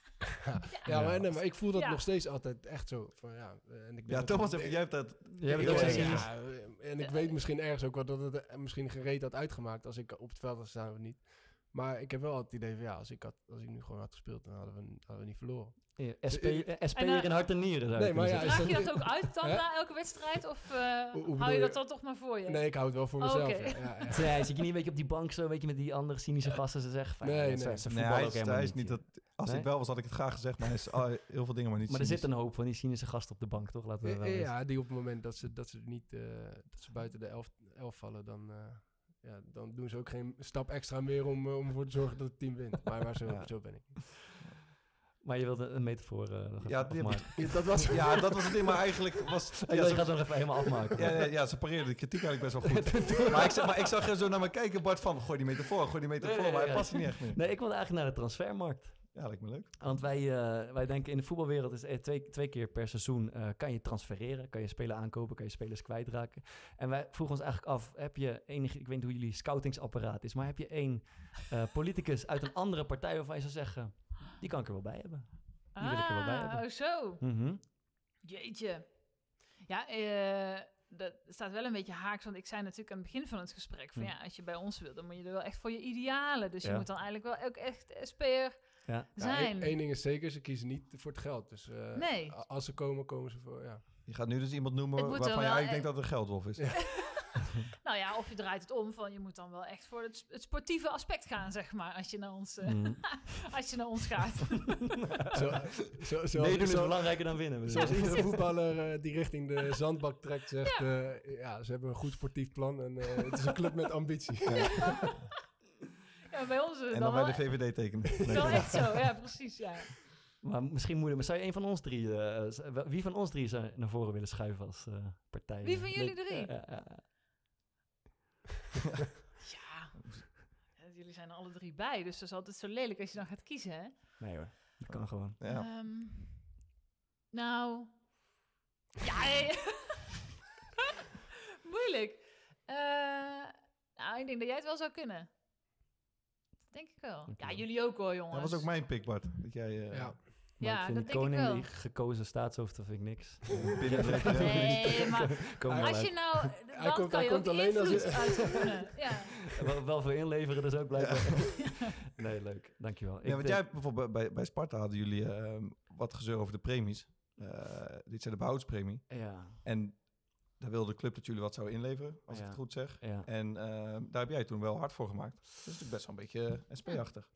S4: Ja, ja, maar, nee, maar ik voel dat
S2: Ja.
S4: nog steeds altijd echt zo. Van, ja, en ik denk
S3: Ja,
S4: dat
S3: Thomas,
S4: het-
S3: heb- jij hebt dat...
S1: Jij hebt
S4: Ik-
S1: het ook
S4: ja,
S1: gezien.
S4: ja, en ik weet misschien ergens ook wel dat het eh, misschien gereed had uitgemaakt als ik op het veld had staan of niet. Maar ik heb wel het idee van ja, als ik, had, als ik nu gewoon had gespeeld, dan hadden we, hadden we niet verloren.
S1: Ja, S P, S P
S2: En,
S1: hier
S2: uh,
S1: in hart en nieren. zou
S4: nee,
S1: je
S4: maar
S1: kunnen
S4: ja,
S1: zeggen.
S2: Draag
S4: is
S2: je
S4: dat-
S2: dat ook uit dan
S4: Hè?
S2: na elke wedstrijd? Of uh,
S4: Hoe- hoe
S2: hou
S4: bedoel
S2: je
S4: je?
S2: dat dan toch maar voor je?
S4: Nee, ik hou het wel voor
S2: Oh,
S4: mezelf.
S2: oké.
S4: Ja, ja, ja.
S1: Ja, zit je niet een beetje op die bank zo, weet je, met die andere cynische gasten ze zeggen van...
S4: Nee,
S1: ja,
S4: nee.
S1: Ze, ze
S3: Nee,
S1: voetballen
S3: hij
S1: ook
S3: is,
S1: helemaal
S3: hij is niet
S1: joh.
S3: dat... Als
S1: Nee?
S3: ik wel was, had ik het graag gezegd... maar hij is al heel veel dingen maar niet
S1: Maar er zit
S3: cynisch.
S1: een hoop van die cynische gasten op de bank, toch? Laten we wel
S4: Ja,
S1: eens-
S4: ja, die op het moment dat ze, dat ze niet uh, dat ze buiten de elf, elf vallen, dan, uh, ja, dan doen ze ook geen stap extra meer om, uh, om ervoor te zorgen dat het team wint. Maar, maar zo,
S3: Ja.
S4: zo ben ik.
S1: Maar je wilde een metafoor uh, nog
S3: Ja,
S1: even
S3: die-
S1: afmaken.
S3: dat was, ja, dat was het ding, maar eigenlijk was...
S1: Ik
S3: ja,
S1: wil-
S3: ze-
S1: ik ga het nog even helemaal afmaken.
S3: Ja, ja, ja, ze pareerden de kritiek eigenlijk best wel goed. maar, ik, zeg- maar ik zag er zo naar me kijken, Bart, van... gooi die metafoor, gooi die metafoor,
S1: Nee, nee,
S3: maar hij
S1: ja.
S3: past er niet echt meer.
S1: Nee, ik wilde eigenlijk naar de transfermarkt.
S3: Ja, lijkt me leuk.
S1: Want wij, uh, wij denken in de voetbalwereld is eh, twee, twee keer per seizoen uh, kan je transfereren, kan je spelers aankopen, kan je spelers kwijtraken. En wij vroegen ons eigenlijk af, heb je enig, ik weet niet hoe jullie scoutingsapparaat is, maar heb je één uh, politicus uit een andere partij waarvan je zou zeggen, die kan ik er wel bij hebben. Die wil ik er wel bij
S2: Ah,
S1: hebben.
S2: oh zo.
S1: Mm-hmm.
S2: Jeetje. Ja, eh, dat staat wel een beetje haaks, want ik zei natuurlijk aan het begin van het gesprek van
S1: Hm.
S2: ja, als je bij ons wilt, dan moet je er wel echt voor je idealen. Dus je
S1: Ja.
S2: moet dan eigenlijk wel ook echt S P'er
S1: Ja.
S2: zijn.
S4: Eén ding is zeker, ze kiezen niet voor het geld. Dus uh,
S2: Nee.
S4: a- als ze komen, komen ze voor, ja.
S3: Je gaat nu dus iemand noemen
S2: Het moet
S3: waarvan
S2: er
S3: je
S2: wel,
S3: eigenlijk
S2: eh,
S3: denkt dat het een geldwolf is.
S4: Ja.
S2: Nou ja, of je draait het om van je moet dan wel echt voor het, het sportieve aspect gaan, zeg maar, als je naar ons, uh,
S1: Mm.
S2: als je naar ons gaat.
S4: Zo, zo, zo,
S1: Meedoen is
S4: zo-
S1: belangrijker dan winnen.
S4: Zoals iedere voetballer uh, die richting de zandbak trekt zegt, ja. Uh, ja, ze hebben een goed sportief plan en uh, het is een club met ambitie.
S3: Ja.
S2: Ja, bij ons is het
S3: En
S2: dan
S3: dan bij
S2: wel,
S3: de V V D tekenen.
S2: het is wel echt zo. Ja, precies, ja.
S1: Maar misschien moeilijk. Maar zou je een van ons drie, uh, z- wie van ons drie zou naar voren willen schuiven als uh, partij?
S2: Wie van jullie
S1: Nee,
S2: drie?
S1: ja, ja, ja.
S2: Ja. Ja, jullie zijn er alle drie bij, dus dat is altijd zo lelijk als je dan gaat kiezen, hè?
S1: Nee hoor, dat kan gewoon.
S3: Ja.
S2: Ehm, nou. Ja, nee. Moeilijk. Uh, nou, ik denk dat jij het wel zou kunnen. Dat denk ik wel.
S1: Dank je
S2: Ja,
S1: wel.
S2: jullie ook hoor, jongens.
S3: Dat was ook mijn pick, Bart. Dat jij, uh,
S4: Ja.
S1: Maar
S2: Ja,
S1: ik vind
S2: dat
S1: die
S2: denk ik
S1: koning,
S2: wel.
S1: die gekozen staatshoofd, dat vind ik niks.
S3: Binnen de referendum.
S2: Nee, maar
S1: Komen wel
S2: als je
S1: uit.
S2: nou...
S4: Hij
S2: Dan
S4: komt-
S2: kan
S4: hij
S2: je ook
S4: komt alleen als je-
S2: invloed uitoefenen. Ja.
S1: Wel, wel voor inleveren, dus ook blijkbaar. Nee, leuk. Dankjewel.
S3: Ja,
S1: Ik
S3: want
S1: denk-
S3: jij bijvoorbeeld bij, bij Sparta hadden jullie ehm, wat gezeur over de premies. Uh, dit zijn de behoudenspremie.
S1: Ja,
S3: En daar wilde de club dat jullie wat zouden inleveren, als
S1: Ja.
S3: ik het goed zeg.
S1: ja.
S3: En ehm, daar heb jij toen wel hard voor gemaakt. Dat is natuurlijk best wel een beetje S P-achtig.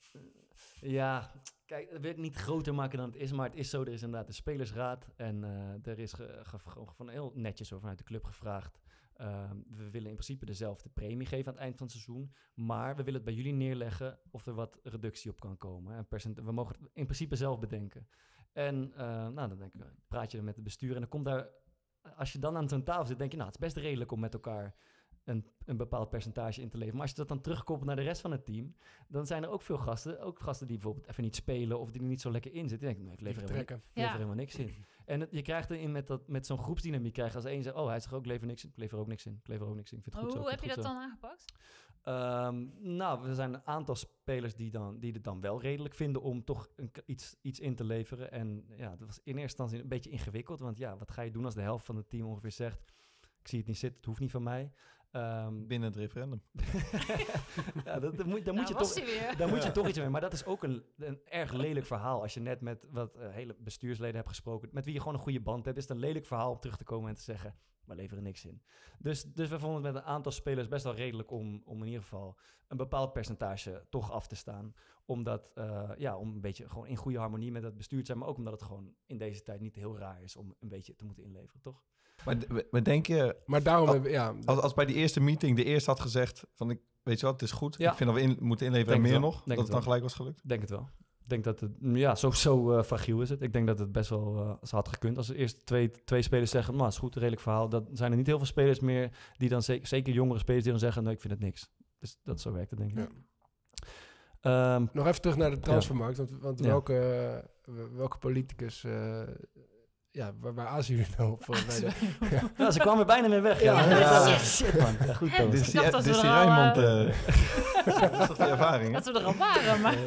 S1: Ja, kijk, dat wil ik niet groter maken dan het is, maar het is zo, er is inderdaad een spelersraad en uh, er is ge, ge, ge, gewoon heel netjes over vanuit de club gevraagd. Uh, we willen in principe dezelfde premie geven aan het eind van het seizoen, maar we willen het bij jullie neerleggen of er wat reductie op kan komen. En percent, we mogen het in principe zelf bedenken. En uh, nou, dan denk ik, praat je met het bestuur en dan komt daar, als je dan aan zo'n tafel zit, denk je, nou, het is best redelijk om met elkaar Een, een bepaald percentage in te leveren. Maar als je dat dan terugkoppelt naar de rest van het team, dan zijn er ook veel gasten, ook gasten die bijvoorbeeld even niet spelen of die er niet zo lekker in zitten. Die denken, nee, ik lever, helemaal,
S4: Trekken.
S1: ik lever
S2: Ja.
S1: helemaal niks in. En het, je krijgt erin met, dat, met zo'n groepsdynamiek, krijg je als één zegt, oh, hij zegt ook, ik lever niks in, ik lever ook niks in, ik lever ook niks in. Ik vind het goed zo,
S2: Hoe
S1: ik
S2: heb
S1: vind
S2: je
S1: het
S2: dat
S1: goed
S2: dan aangepakt?
S1: zo. Um, nou, er zijn een aantal spelers die, dan, die het dan wel redelijk vinden om toch een, k- iets, iets in te leveren. En ja, dat was in eerste instantie een beetje ingewikkeld, want ja, wat ga je doen als de helft van het team ongeveer zegt, ik zie het niet zitten, het hoeft niet van mij. Um,
S3: Binnen het referendum.
S1: ja, dat, dat moet, dan moet
S2: Nou,
S1: je
S2: was
S1: toch...
S2: hij weer.
S1: Daar moet je toch iets mee. Maar dat is ook een, een erg lelijk verhaal. Als je net met wat uh, hele bestuursleden hebt gesproken, met wie je gewoon een goede band hebt, is het een lelijk verhaal om terug te komen en te zeggen, we leveren niks in. Dus, dus we vonden het met een aantal spelers best wel redelijk om, om in ieder geval een bepaald percentage toch af te staan. Omdat, uh, ja, om een beetje gewoon in goede harmonie met het bestuur te zijn, maar ook omdat het gewoon in deze tijd niet heel raar is om een beetje te moeten inleveren, toch?
S3: Maar, maar denk je,
S4: Maar daarom
S3: Oh,
S4: hebben ja,
S3: als, als bij die eerste meeting de eerste had gezegd van, ik, weet je wat, het is goed.
S1: Ja.
S3: Ik vind dat we in, moeten inleveren en
S1: Denk
S3: meer
S1: het wel.
S3: nog.
S1: Denk
S3: Dat het
S1: het
S3: dan gelijk was gelukt.
S1: Ik denk het wel. Ik denk dat het, ja, zo, zo uh, fragiel is het. Ik denk dat het best wel uh, ze had gekund. Als er eerst twee, twee spelers zeggen, nou, is goed, een redelijk verhaal. Dan zijn er niet heel veel spelers meer die dan, zeker, zeker jongere spelers, die dan zeggen, nee, ik vind het niks. Dus dat zo werkt het, denk ik. Ja. Um,
S4: nog even terug naar de transfermarkt. Want, want
S1: Ja.
S4: welke, uh, welke politicus... Uh, ja, waar, waar azen jullie nou op? Bij de, ja.
S1: ja, ze kwamen er bijna mee weg. Ja,
S4: Ja,
S1: ja,
S2: ja.
S1: shit, man. Ja, goed,
S2: Hè?
S1: Thomas.
S3: Dit is
S2: Ik
S3: die,
S2: dacht dat
S3: dit is
S2: we
S3: die
S2: er al,
S3: Rijnmond.
S2: uh,
S3: eh, dat is toch die ervaring, hè?
S2: Dat we er al waren, maar...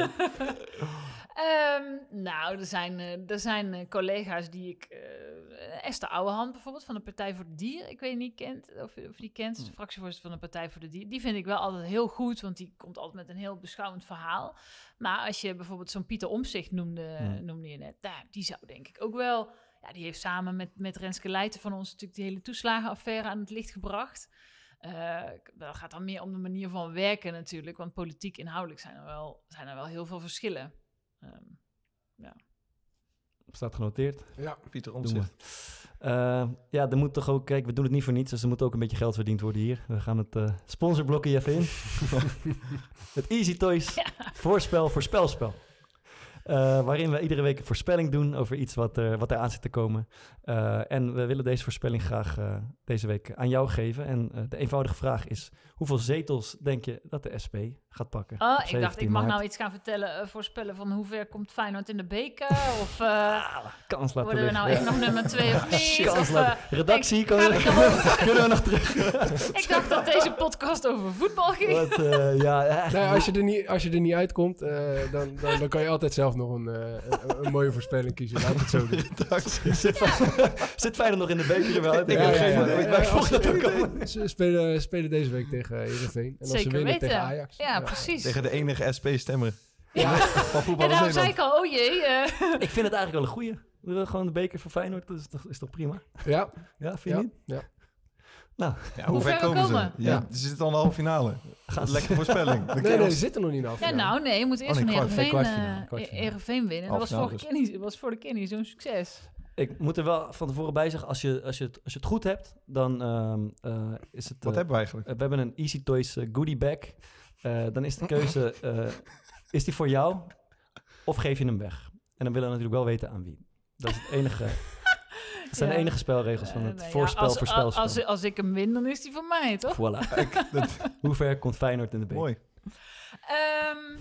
S2: um, nou, er zijn, uh, er zijn uh, collega's die ik... Uh, Esther Ouwehand bijvoorbeeld, van de Partij voor de Dier. Ik weet niet kent, of, of die kent, de fractievoorzitter van de Partij voor de Dier. Die vind ik wel altijd heel goed, want die komt altijd met een heel beschouwend verhaal. Maar als je bijvoorbeeld zo'n Pieter Omtzigt noemde,
S1: Hmm.
S2: noemde je net, nou, die zou denk ik ook wel... Ja, die heeft samen met, met Renske Leijten van ons natuurlijk die hele toeslagenaffaire aan het licht gebracht. Uh, dat gaat dan meer om de manier van werken natuurlijk, want politiek inhoudelijk zijn er wel, zijn er wel heel veel verschillen. Um, ja.
S1: Staat genoteerd.
S4: ja.
S3: Pieter
S1: Doen
S3: Omtzigt.
S1: we. Uh, ja, er moet toch ook, kijk, we doen het niet voor niets, dus er moet ook een beetje geld verdiend worden hier. We gaan het uh, sponsorblokje even in. Het Easy Toys
S2: Ja.
S1: voorspel, voorspelspel. Uh, waarin we iedere week een voorspelling doen over iets wat er, wat er aan zit te komen. Uh, en we willen deze voorspelling graag uh, deze week aan jou geven. En uh, de eenvoudige vraag is, hoeveel zetels denk je dat de S P gaat pakken?
S2: Oh,
S1: op
S2: ik dacht, ik mag
S1: maart?
S2: nou iets gaan vertellen, uh, voorspellen van hoe ver komt Feyenoord in de beker? Of uh,
S1: Ah, kans laten
S2: worden we nou
S1: liggen.
S2: echt nog nummer twee of niet?
S1: Kans
S2: Of, uh,
S1: laten- Redactie,
S2: ik-
S1: kunnen,
S2: ga ik gewoon-
S1: kunnen we nog terug?
S2: ik dacht dat deze podcast over voetbal ging.
S1: Wat, uh, ja, echt,
S4: Nee, als, je er niet, als je er niet uitkomt, uh, dan, dan, dan kan je altijd zelf nog een, uh, een, een mooie voorspelling kiezen. Laat het zo doen.
S1: Zit, zit Feyenoord nog in de beker er wel uit? Ik
S4: Ja,
S1: heb
S4: ja,
S1: geen
S4: ja,
S1: idee.
S4: ja,
S1: Ik
S4: ja,
S1: ben volgens
S4: als-
S1: dat ook komen.
S4: Ze spelen, spelen deze week tegen Heerenveen. En als ze
S2: Zeker
S4: winnen
S2: weten.
S4: tegen Ajax.
S2: Ja, precies.
S3: Tegen de enige S P-stemmer
S2: Ja.
S3: van
S2: En
S3: voetbal in
S2: daarom zei
S3: Nederland.
S2: ik al, oh jee. uh,
S1: Ik vind het eigenlijk wel een goeie. We willen gewoon de beker voor Feyenoord, dat is toch, is toch prima?
S4: Ja,
S1: Ja, vind je
S4: ja,
S1: niet?
S4: ja.
S1: Nou,
S3: Ja,
S2: Hoe ver we
S3: komen
S2: komen?
S3: ze? Ja,
S4: Ja.
S3: ze zitten al in de halve finale.
S1: gaan
S3: Lekker voorspelling. Dan
S4: Nee,
S3: kun je
S4: nee,
S3: ons-
S4: ze zitten nog niet af.
S2: ja, nou nee, je moet eerst
S3: Oh, nee,
S2: van
S3: kwart-
S2: Heerenveen,
S1: nee, kwartfinale,
S2: uh,
S1: kwartfinale.
S2: Heerenveen winnen. Dat was
S3: Halffinale
S2: vorige,
S3: dus.
S2: keer niet, was vorige keer niet zo'n succes.
S1: Ik moet er wel van tevoren bij zeggen, als je, als je, het, als je het goed hebt, dan um, uh, is het...
S3: Wat
S1: uh,
S3: hebben we eigenlijk?
S1: we hebben een Easy Toys uh, goodie bag. Uh, dan is de keuze, uh, is die voor jou of geef je hem weg? En dan willen we natuurlijk wel weten aan wie. Dat is het enige... Dat zijn
S2: Ja.
S1: de enige spelregels van
S2: Uh,
S1: het
S2: nee, ja,
S1: voorspel,
S2: als,
S1: voorspelspel.
S2: als, als, als ik hem win, dan is die van mij, toch?
S1: Voilà. Hoe ver komt Feyenoord in de beker?
S3: Mooi.
S2: Um,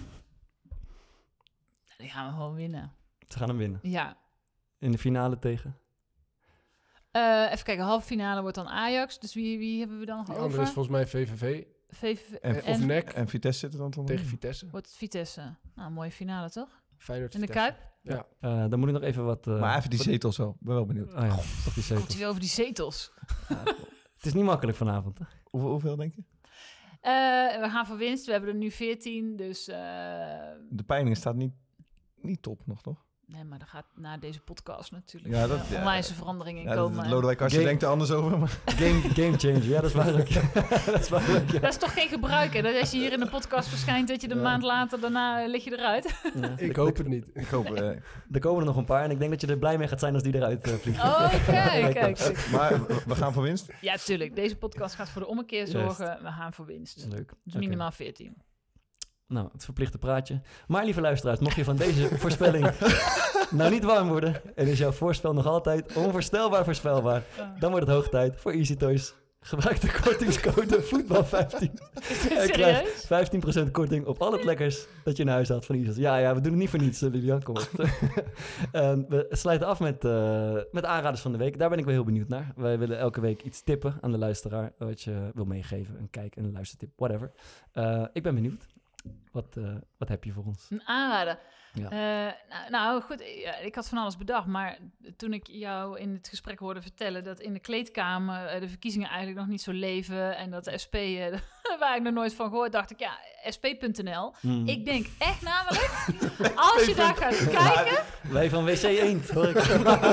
S2: die gaan we gewoon winnen.
S1: Ze gaan hem winnen.
S2: Ja.
S1: In de finale tegen?
S2: Uh, even kijken, halve finale wordt dan Ajax. Dus wie, wie hebben we dan nog
S4: Die
S2: over?
S4: andere is volgens mij V V V
S2: V V V
S3: En-
S4: of N E C
S3: En Vitesse zit er dan toch?
S2: Mm.
S4: tegen Vitesse.
S2: Wordt het Vitesse. Nou, mooie finale, toch?
S4: Feyenoord
S2: In de
S4: Vitesse.
S2: Kuip?
S4: Ja.
S1: Uh, dan moet ik nog even wat... Uh,
S3: maar even die zetels zo. Ben wel benieuwd.
S1: Oh ja, toch die zetels.
S2: Komt hij weer over die zetels?
S1: Het is niet makkelijk vanavond. Hè?
S3: Hoeveel, hoeveel denk je?
S2: Uh, we gaan voor winst. We hebben er nu veertien, dus... Uh...
S3: De peiling staat niet, niet top nog, toch?
S2: Nee, maar dat gaat na deze podcast natuurlijk
S3: ja, dat,
S2: uh,
S3: ja,
S2: onwijze veranderingen
S3: ja,
S2: komen.
S3: Dat, Lodewijk, als je
S1: game,
S3: denkt er anders over. Maar.
S1: Game, game changer, ja, dat is waar. dat, is waar ja.
S2: Dat is toch geen gebruik, hè? Dat als je hier in de podcast verschijnt, dat je de ja. maand later daarna lig je eruit.
S4: Ja. Ik hoop het niet.
S3: Ik hoop, uh,
S1: er komen er nog een paar en ik denk dat je er blij mee gaat zijn als die eruit uh, vliegen.
S2: Oh, kijk, kijk.
S3: Maar we gaan voor winst?
S2: Ja, tuurlijk. Deze podcast gaat voor de ommekeer zorgen. Juist. We gaan voor winst.
S1: Leuk.
S2: Dus minimaal okay. veertien.
S1: Nou, het verplichte praatje. Maar lieve luisteraars, mocht je van deze voorspelling nou niet warm worden en is jouw voorspel nog altijd onvoorstelbaar voorspelbaar, dan wordt het hoog tijd voor Easy Toys. Gebruik de kortingscode voetbal vijftien. En krijg vijftien procent korting op al het lekkers dat je in huis had van Easy Toys. Ja, ja, we doen het niet voor niets, Lilian, kom op. En we sluiten af met, uh, met aanraders van de week. Daar ben ik wel heel benieuwd naar. Wij willen elke week iets tippen aan de luisteraar, wat je wil meegeven. Een kijk, een luistertip, whatever. Uh, ik ben benieuwd. Wat, uh, wat heb je voor ons?
S2: Een aanrader.
S1: Ja.
S2: Uh, nou, nou goed, ik had van alles bedacht, maar toen ik jou in het gesprek hoorde vertellen dat in de kleedkamer uh, de verkiezingen eigenlijk nog niet zo leven en dat de S P, uh, waar ik nog nooit van gehoord, dacht ik, ja, S P punt N L. Hmm. Ik denk echt namelijk, als je daar gaat kijken...
S1: Wij van W C Eend, hoor ik.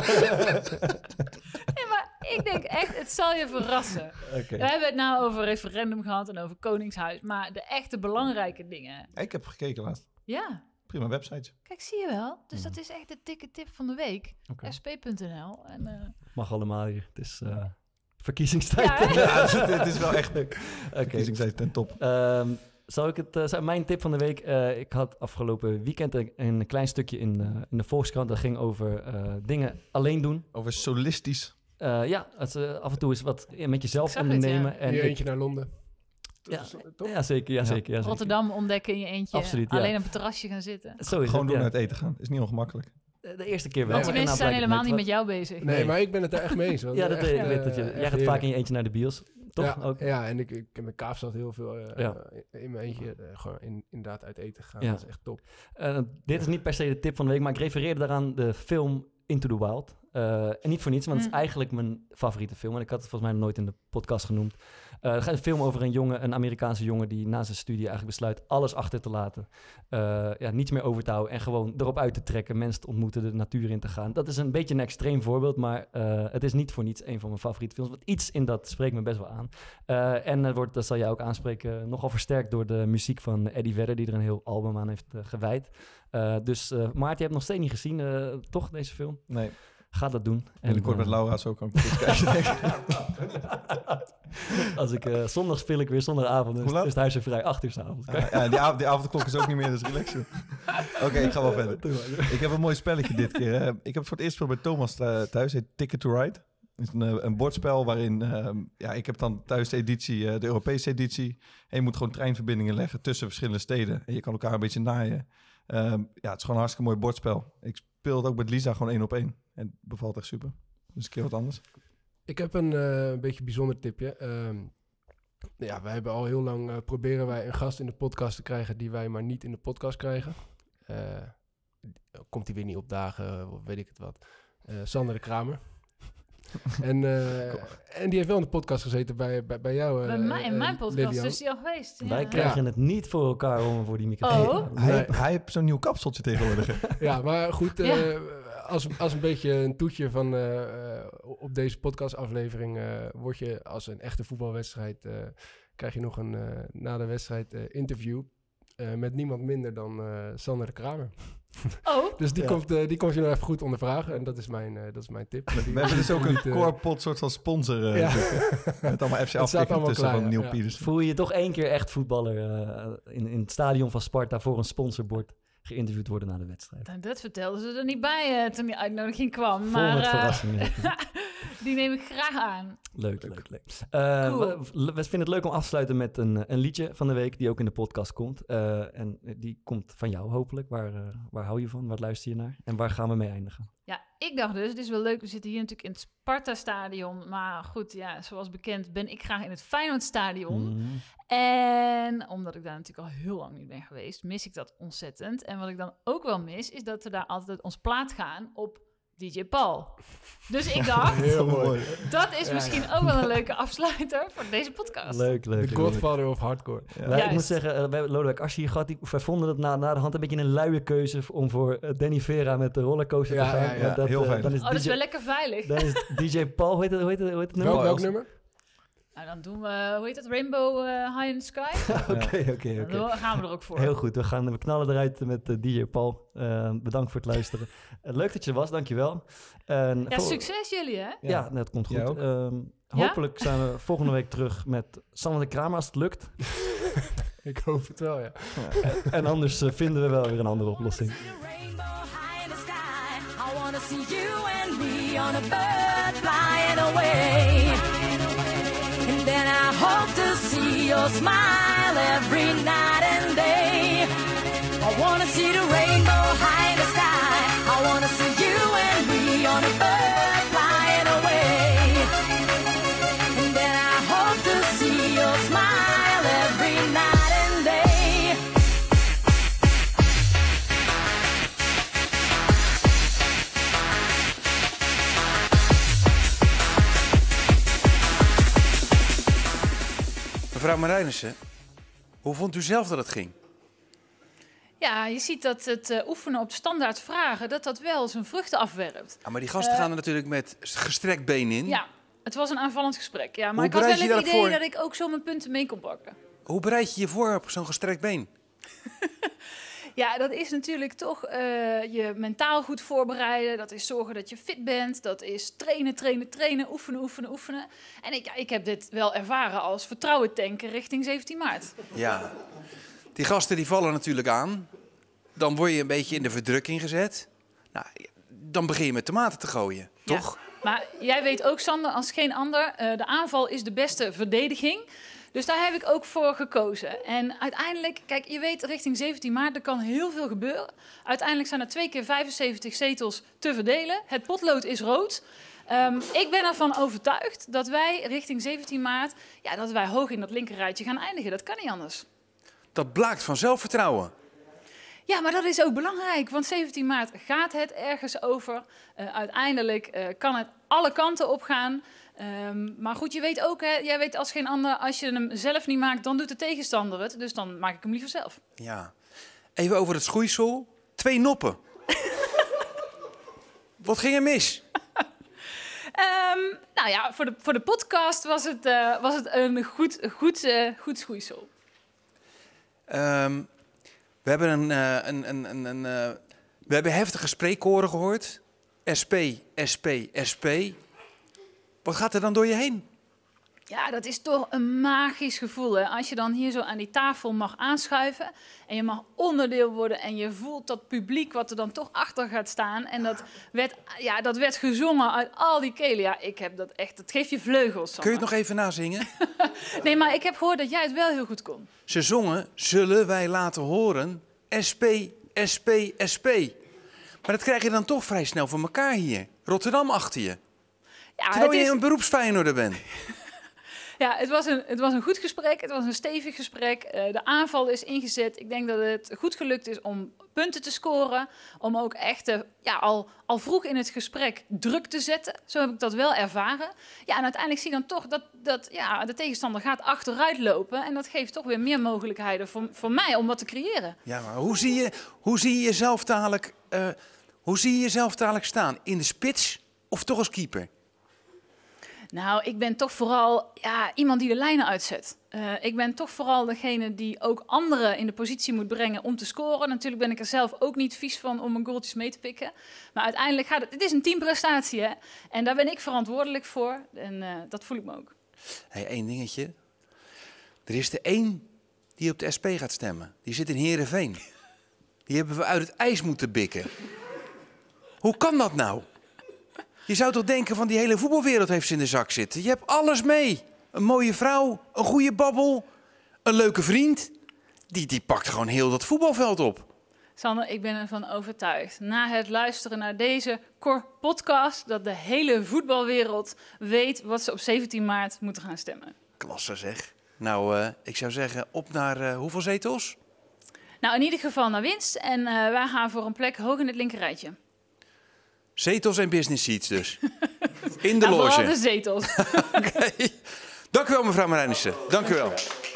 S2: Nee, maar ik denk echt, het zal je verrassen. Okay. We hebben het nou over referendum gehad en over Koningshuis, maar de echte belangrijke dingen...
S3: Ik heb gekeken laatst.
S2: Ja.
S3: Prima website.
S2: Kijk, zie je wel. Dus mm. dat is echt de dikke tip van de week. Okay. S P punt N L. En, uh...
S1: mag allemaal hier. Het is uh, verkiezingstijd.
S2: Ja,
S3: ja, het, het is wel echt leuk. Okay. Verkiezingstijd ten top.
S1: Um, zal ik het, uh, mijn tip van de week. Uh, ik had afgelopen weekend een, een klein stukje in, uh, in de Volkskrant. Dat ging over uh, dingen alleen doen.
S3: Over solistisch.
S1: Uh, ja, het, uh, af en toe is wat met jezelf ondernemen.
S4: Het, ja. En je eentje naar Londen.
S1: Ja, ja, zeker, ja, zeker, ja, zeker.
S2: Rotterdam ontdekken in je eentje.
S1: Absoluut, ja.
S2: Alleen op het terrasje gaan zitten.
S1: Zo is
S3: Gewoon
S1: het,
S3: doen
S1: ja.
S3: uit eten gaan. Is niet ongemakkelijk.
S1: De, de eerste keer wel.
S2: Want die mensen zijn helemaal niet met jou bezig.
S4: Nee, nee, maar ik ben het daar echt mee eens.
S1: Ja, dat
S4: echt,
S1: weet, weet dat je. Jij gaat heerlijk. Vaak in je eentje naar de bios. Toch?
S4: Ja,
S1: ook?
S4: ja, en ik, ik heb mijn Kaapstad heel veel uh, ja. uh, in mijn eentje uh, gewoon in, inderdaad uit eten gaan. Ja. Dat is echt top.
S1: Uh, dit is niet per se de tip van de week, maar ik refereerde daaraan de film Into the Wild. Uh, en niet voor niets, want mm. het is eigenlijk mijn favoriete film. En ik had het volgens mij nog nooit in de podcast genoemd. Uh, het gaat een film over een jongen, een Amerikaanse jongen die na zijn studie eigenlijk besluit alles achter te laten. Uh, ja, niets meer over te houden en gewoon erop uit te trekken, mensen te ontmoeten, de natuur in te gaan. Dat is een beetje een extreem voorbeeld, maar uh, het is niet voor niets een van mijn favoriete films. Want iets in dat spreekt me best wel aan. Uh, en uh, wordt, dat zal jij ook aanspreken, nogal versterkt door de muziek van Eddie Vedder, die er een heel album aan heeft uh, gewijd. Uh, dus uh, Maarten, je hebt nog steeds niet gezien, uh, toch, deze film?
S3: Nee.
S1: Ga dat doen.
S3: En ik kort uh, met Laura zo kan ik het kijken.
S1: Als ik uh, zondag speel ik weer zondagavond. Is, is het huisje vrij, acht uur 's avonds.
S3: Uh, ja, die, av- die avondklok is ook niet meer, dus relax. Oké, okay, ik ga wel verder. Ik heb een mooi spelletje dit keer. Hè. Ik heb het voor het eerst gespeeld bij Thomas thuis. Het heet Ticket to Ride. Het is een, een bordspel waarin... Uh, ja, ik heb dan thuis de editie, uh, de Europese editie. En je moet gewoon treinverbindingen leggen tussen verschillende steden. En je kan elkaar een beetje naaien. Um, ja, het is gewoon een hartstikke mooi bordspel. Ik speel het ook met Lisa gewoon één op één. En het bevalt echt super. Dus een keer wat anders.
S4: Ik heb een uh, beetje bijzonder tipje. Um, ja, wij hebben al heel lang uh, proberen wij een gast in de podcast te krijgen die wij maar niet in de podcast krijgen. Uh, komt hij weer niet opdagen, of weet ik het wat. Uh, Sander de Kramer. en, uh, en die heeft wel in de podcast gezeten bij, bij, bij jou. Uh,
S2: bij mij, in mijn podcast
S4: Lilian.
S2: is hij al geweest. Ja.
S1: Wij krijgen ja. het niet voor elkaar om voor die microfoon.
S2: Oh.
S3: Hij, nee. hij heeft zo'n nieuw kapseltje tegenwoordig.
S4: Ja, maar goed, uh, ja. als, als een beetje een toetje van uh, uh, op deze podcastaflevering uh, word je als een echte voetbalwedstrijd, uh, krijg je nog een uh, na de wedstrijd uh, interview uh, met niemand minder dan uh, Sander de Kramer.
S2: Oh.
S4: Dus die,
S1: ja.
S4: komt, uh, die komt je nog even goed ondervragen. En dat is mijn, uh, dat is mijn tip.
S3: Die, We hebben dus ook een uh, corepot soort van sponsor. Uh, ja. Met allemaal F C afkikken tussen
S4: klaar,
S3: van Neil
S4: ja.
S3: Pieters.
S1: Voel je je toch één keer echt voetballer uh, in, in het stadion van Sparta voor een sponsorbord geïnterviewd worden na de wedstrijd?
S2: Nou, dat vertelden ze er niet bij uh, toen die uitnodiging kwam.
S1: Vol
S2: maar
S1: met
S2: uh,
S1: verrassingen.
S2: die neem ik graag aan.
S1: Leuk, leuk, leuk. Uh, cool. we, we vinden het leuk om af te sluiten met een, een liedje van de week die ook in de podcast komt. Uh, en die komt van jou hopelijk. Waar, uh, waar hou je van? Waar luister je naar? En waar gaan we mee eindigen?
S2: Ja, ik dacht dus, het is wel leuk, we zitten hier natuurlijk in het Sparta-stadion. Maar goed, ja, zoals bekend ben ik graag in het Feyenoord-stadion.
S1: Mm.
S2: En omdat ik daar natuurlijk al heel lang niet ben geweest, mis ik dat ontzettend. En wat ik dan ook wel mis, is dat we daar altijd ons plaat gaan op D J Paul. Dus ik dacht,
S4: Heel mooi.
S2: dat is
S4: Ja,
S2: misschien
S4: ja.
S2: ook wel een leuke afsluiter voor deze podcast.
S1: Leuk, leuk.
S4: De
S1: leuk.
S4: Godfather of Hardcore.
S1: Wij- ik
S2: Juist.
S1: moet zeggen, uh, wij hebben Lodewijk Asscher hier gehad. Die, wij vonden het na, na de hand een beetje een luie keuze om voor uh, Danny Vera met de rollercoaster
S4: Ja,
S1: te gaan.
S4: ja, ja.
S1: Want
S3: Heel
S1: uh,
S3: veilig.
S1: Dan is
S2: Oh, dat is
S1: D J
S2: wel lekker veilig.
S1: Dan is D J Paul, hoe heet het, hoe heet het, hoe heet het nummer?
S4: Welk, welk
S3: als-
S4: nummer?
S2: Nou, dan doen we, hoe heet dat, Rainbow uh, High in the Sky?
S1: Oké, oké, oké.
S2: Dan gaan we er ook voor.
S1: Heel goed, we, gaan, we knallen eruit met uh, D J Paul. Uh, bedankt voor het luisteren. Uh, leuk dat je er was, dankjewel. En
S2: Ja,
S1: vol-
S2: succes jullie, hè?
S1: Ja,
S3: Ja.
S1: dat komt
S3: Jij
S1: goed.
S3: ook?
S1: Um,
S2: Ja?
S1: hopelijk zijn we volgende week terug met Sander de Kramer als het lukt.
S4: Ik hoop het wel, ja.
S1: En anders uh, vinden we wel weer een andere oplossing.
S7: See the rainbow high in the sky. I wanna see you and me on a bird flying away. And then I hope to see your smile every night and day. I wanna see the rainbow high in the sky. I wanna see you and me on a bird flying away. And then I hope to see your smile every night and day.
S8: Mevrouw Marijnissen, hoe vond u zelf dat het ging?
S2: Ja, je ziet dat het uh, oefenen op standaard vragen, dat dat wel zijn vruchten afwerpt.
S8: Ah, maar die gasten
S2: Eh,
S8: gaan er natuurlijk met gestrekt been in.
S2: Ja, het was een aanvallend gesprek. Ja, maar
S8: Hoe
S2: ik had
S8: bereid
S2: wel
S8: je
S2: het
S8: dat
S2: idee
S8: voor?
S2: dat ik ook zo mijn punten mee kon pakken.
S8: Hoe bereid je je voor op zo'n gestrekt been?
S2: Ja, dat is natuurlijk toch uh, je mentaal goed voorbereiden. Dat is zorgen dat je fit bent. Dat is trainen, trainen, trainen, oefenen, oefenen, oefenen. En ik, ja, ik heb dit wel ervaren als vertrouwen tanken richting zeventien maart.
S8: Ja, die gasten die vallen natuurlijk aan. Dan word je een beetje in de verdrukking gezet. Nou, dan begin je met tomaten te gooien, toch?
S2: Ja. Maar jij weet ook, Sander, als geen ander, uh, de aanval is de beste verdediging. Dus daar heb ik ook voor gekozen. En uiteindelijk, kijk, je weet richting zeventien maart, er kan heel veel gebeuren. Uiteindelijk zijn er twee keer vijfenzeventig zetels te verdelen. Het potlood is rood. Um, ik ben ervan overtuigd dat wij richting zeventien maart, ja, dat wij hoog in dat linkerrijtje gaan eindigen. Dat kan niet anders.
S8: Dat blaakt van zelfvertrouwen.
S2: Ja, maar dat is ook belangrijk, want zeventien maart gaat het ergens over. Uh, uiteindelijk uh, kan het alle kanten op gaan. Um, maar goed, je weet ook, hè, jij weet als geen ander, als je hem zelf niet maakt, dan doet de tegenstander het. Dus dan maak ik hem liever zelf.
S8: Ja. Even over het schoeisel. Twee noppen. Wat ging er mis?
S2: Um, nou ja, voor de, voor de podcast was het, uh, was het een goed, goed, uh, goed schoeisel.
S8: Um, we hebben een, uh, een, een, een, een uh, we hebben heftige spreekkoren gehoord. S P, S P, S P. Wat gaat er dan door je heen?
S2: Ja, dat is toch een magisch gevoel. Hè? Als je dan hier zo aan die tafel mag aanschuiven en je mag onderdeel worden en je voelt dat publiek wat er dan toch achter gaat staan. En dat werd, ja, dat werd gezongen uit al die kelen. Ja, ik heb dat echt, dat geeft je vleugels. Sander.
S8: Kun je het nog even nazingen?
S2: Nee, maar ik heb gehoord dat jij het wel heel goed kon.
S8: Ze zongen, zullen wij laten horen, S P, S P, S P. Maar dat krijg je dan toch vrij snel voor elkaar hier. Rotterdam achter je.
S2: Ja,
S8: Terwijl
S2: het
S8: je
S2: is...
S8: een beroepsfeyenoorder bent.
S2: Ja, het was, een, het was een goed gesprek. Het was een stevig gesprek. Uh, de aanval is ingezet. Ik denk dat het goed gelukt is om punten te scoren. Om ook echt uh, ja, al, al vroeg in het gesprek druk te zetten. Zo heb ik dat wel ervaren. Ja, en uiteindelijk zie je dan toch dat, dat ja, de tegenstander gaat achteruit lopen. En dat geeft toch weer meer mogelijkheden voor, voor mij om wat te creëren.
S8: Ja, maar hoe zie je, hoe zie je jezelf dadelijk, uh, hoe zie je jezelf dadelijk staan? In de spits of toch als keeper?
S2: Nou, ik ben toch vooral ja, iemand die de lijnen uitzet. Uh, ik ben toch vooral degene die ook anderen in de positie moet brengen om te scoren. Natuurlijk ben ik er zelf ook niet vies van om mijn goaltjes mee te pikken. Maar uiteindelijk gaat het... Het is een teamprestatie, hè. En daar ben ik verantwoordelijk voor. En uh, dat voel ik me ook.
S8: Hé, hey, één dingetje. Er is er één die op de S P gaat stemmen. Die zit in Heerenveen. Die hebben we uit het ijs moeten bikken. Hoe kan dat nou? Je zou toch denken van die hele voetbalwereld heeft ze in de zak zitten. Je hebt alles mee. Een mooie vrouw, een goede babbel, een leuke vriend. Die, die pakt gewoon heel dat voetbalveld op.
S2: Sander, ik ben ervan overtuigd, na het luisteren naar deze Cor-podcast, dat de hele voetbalwereld weet wat ze op zeventien maart moeten gaan stemmen.
S8: Klasse zeg. Nou, uh, ik zou zeggen, op naar uh, hoeveel zetels?
S2: Nou, in ieder geval naar winst. En uh, wij gaan voor een plek hoog in het linkerrijtje.
S8: Zetels en business seats dus. In de
S2: nou,
S8: loge.
S2: vooral de zetels.
S8: Oké. Okay. Dank u wel, mevrouw Marijnissen. Dank u wel.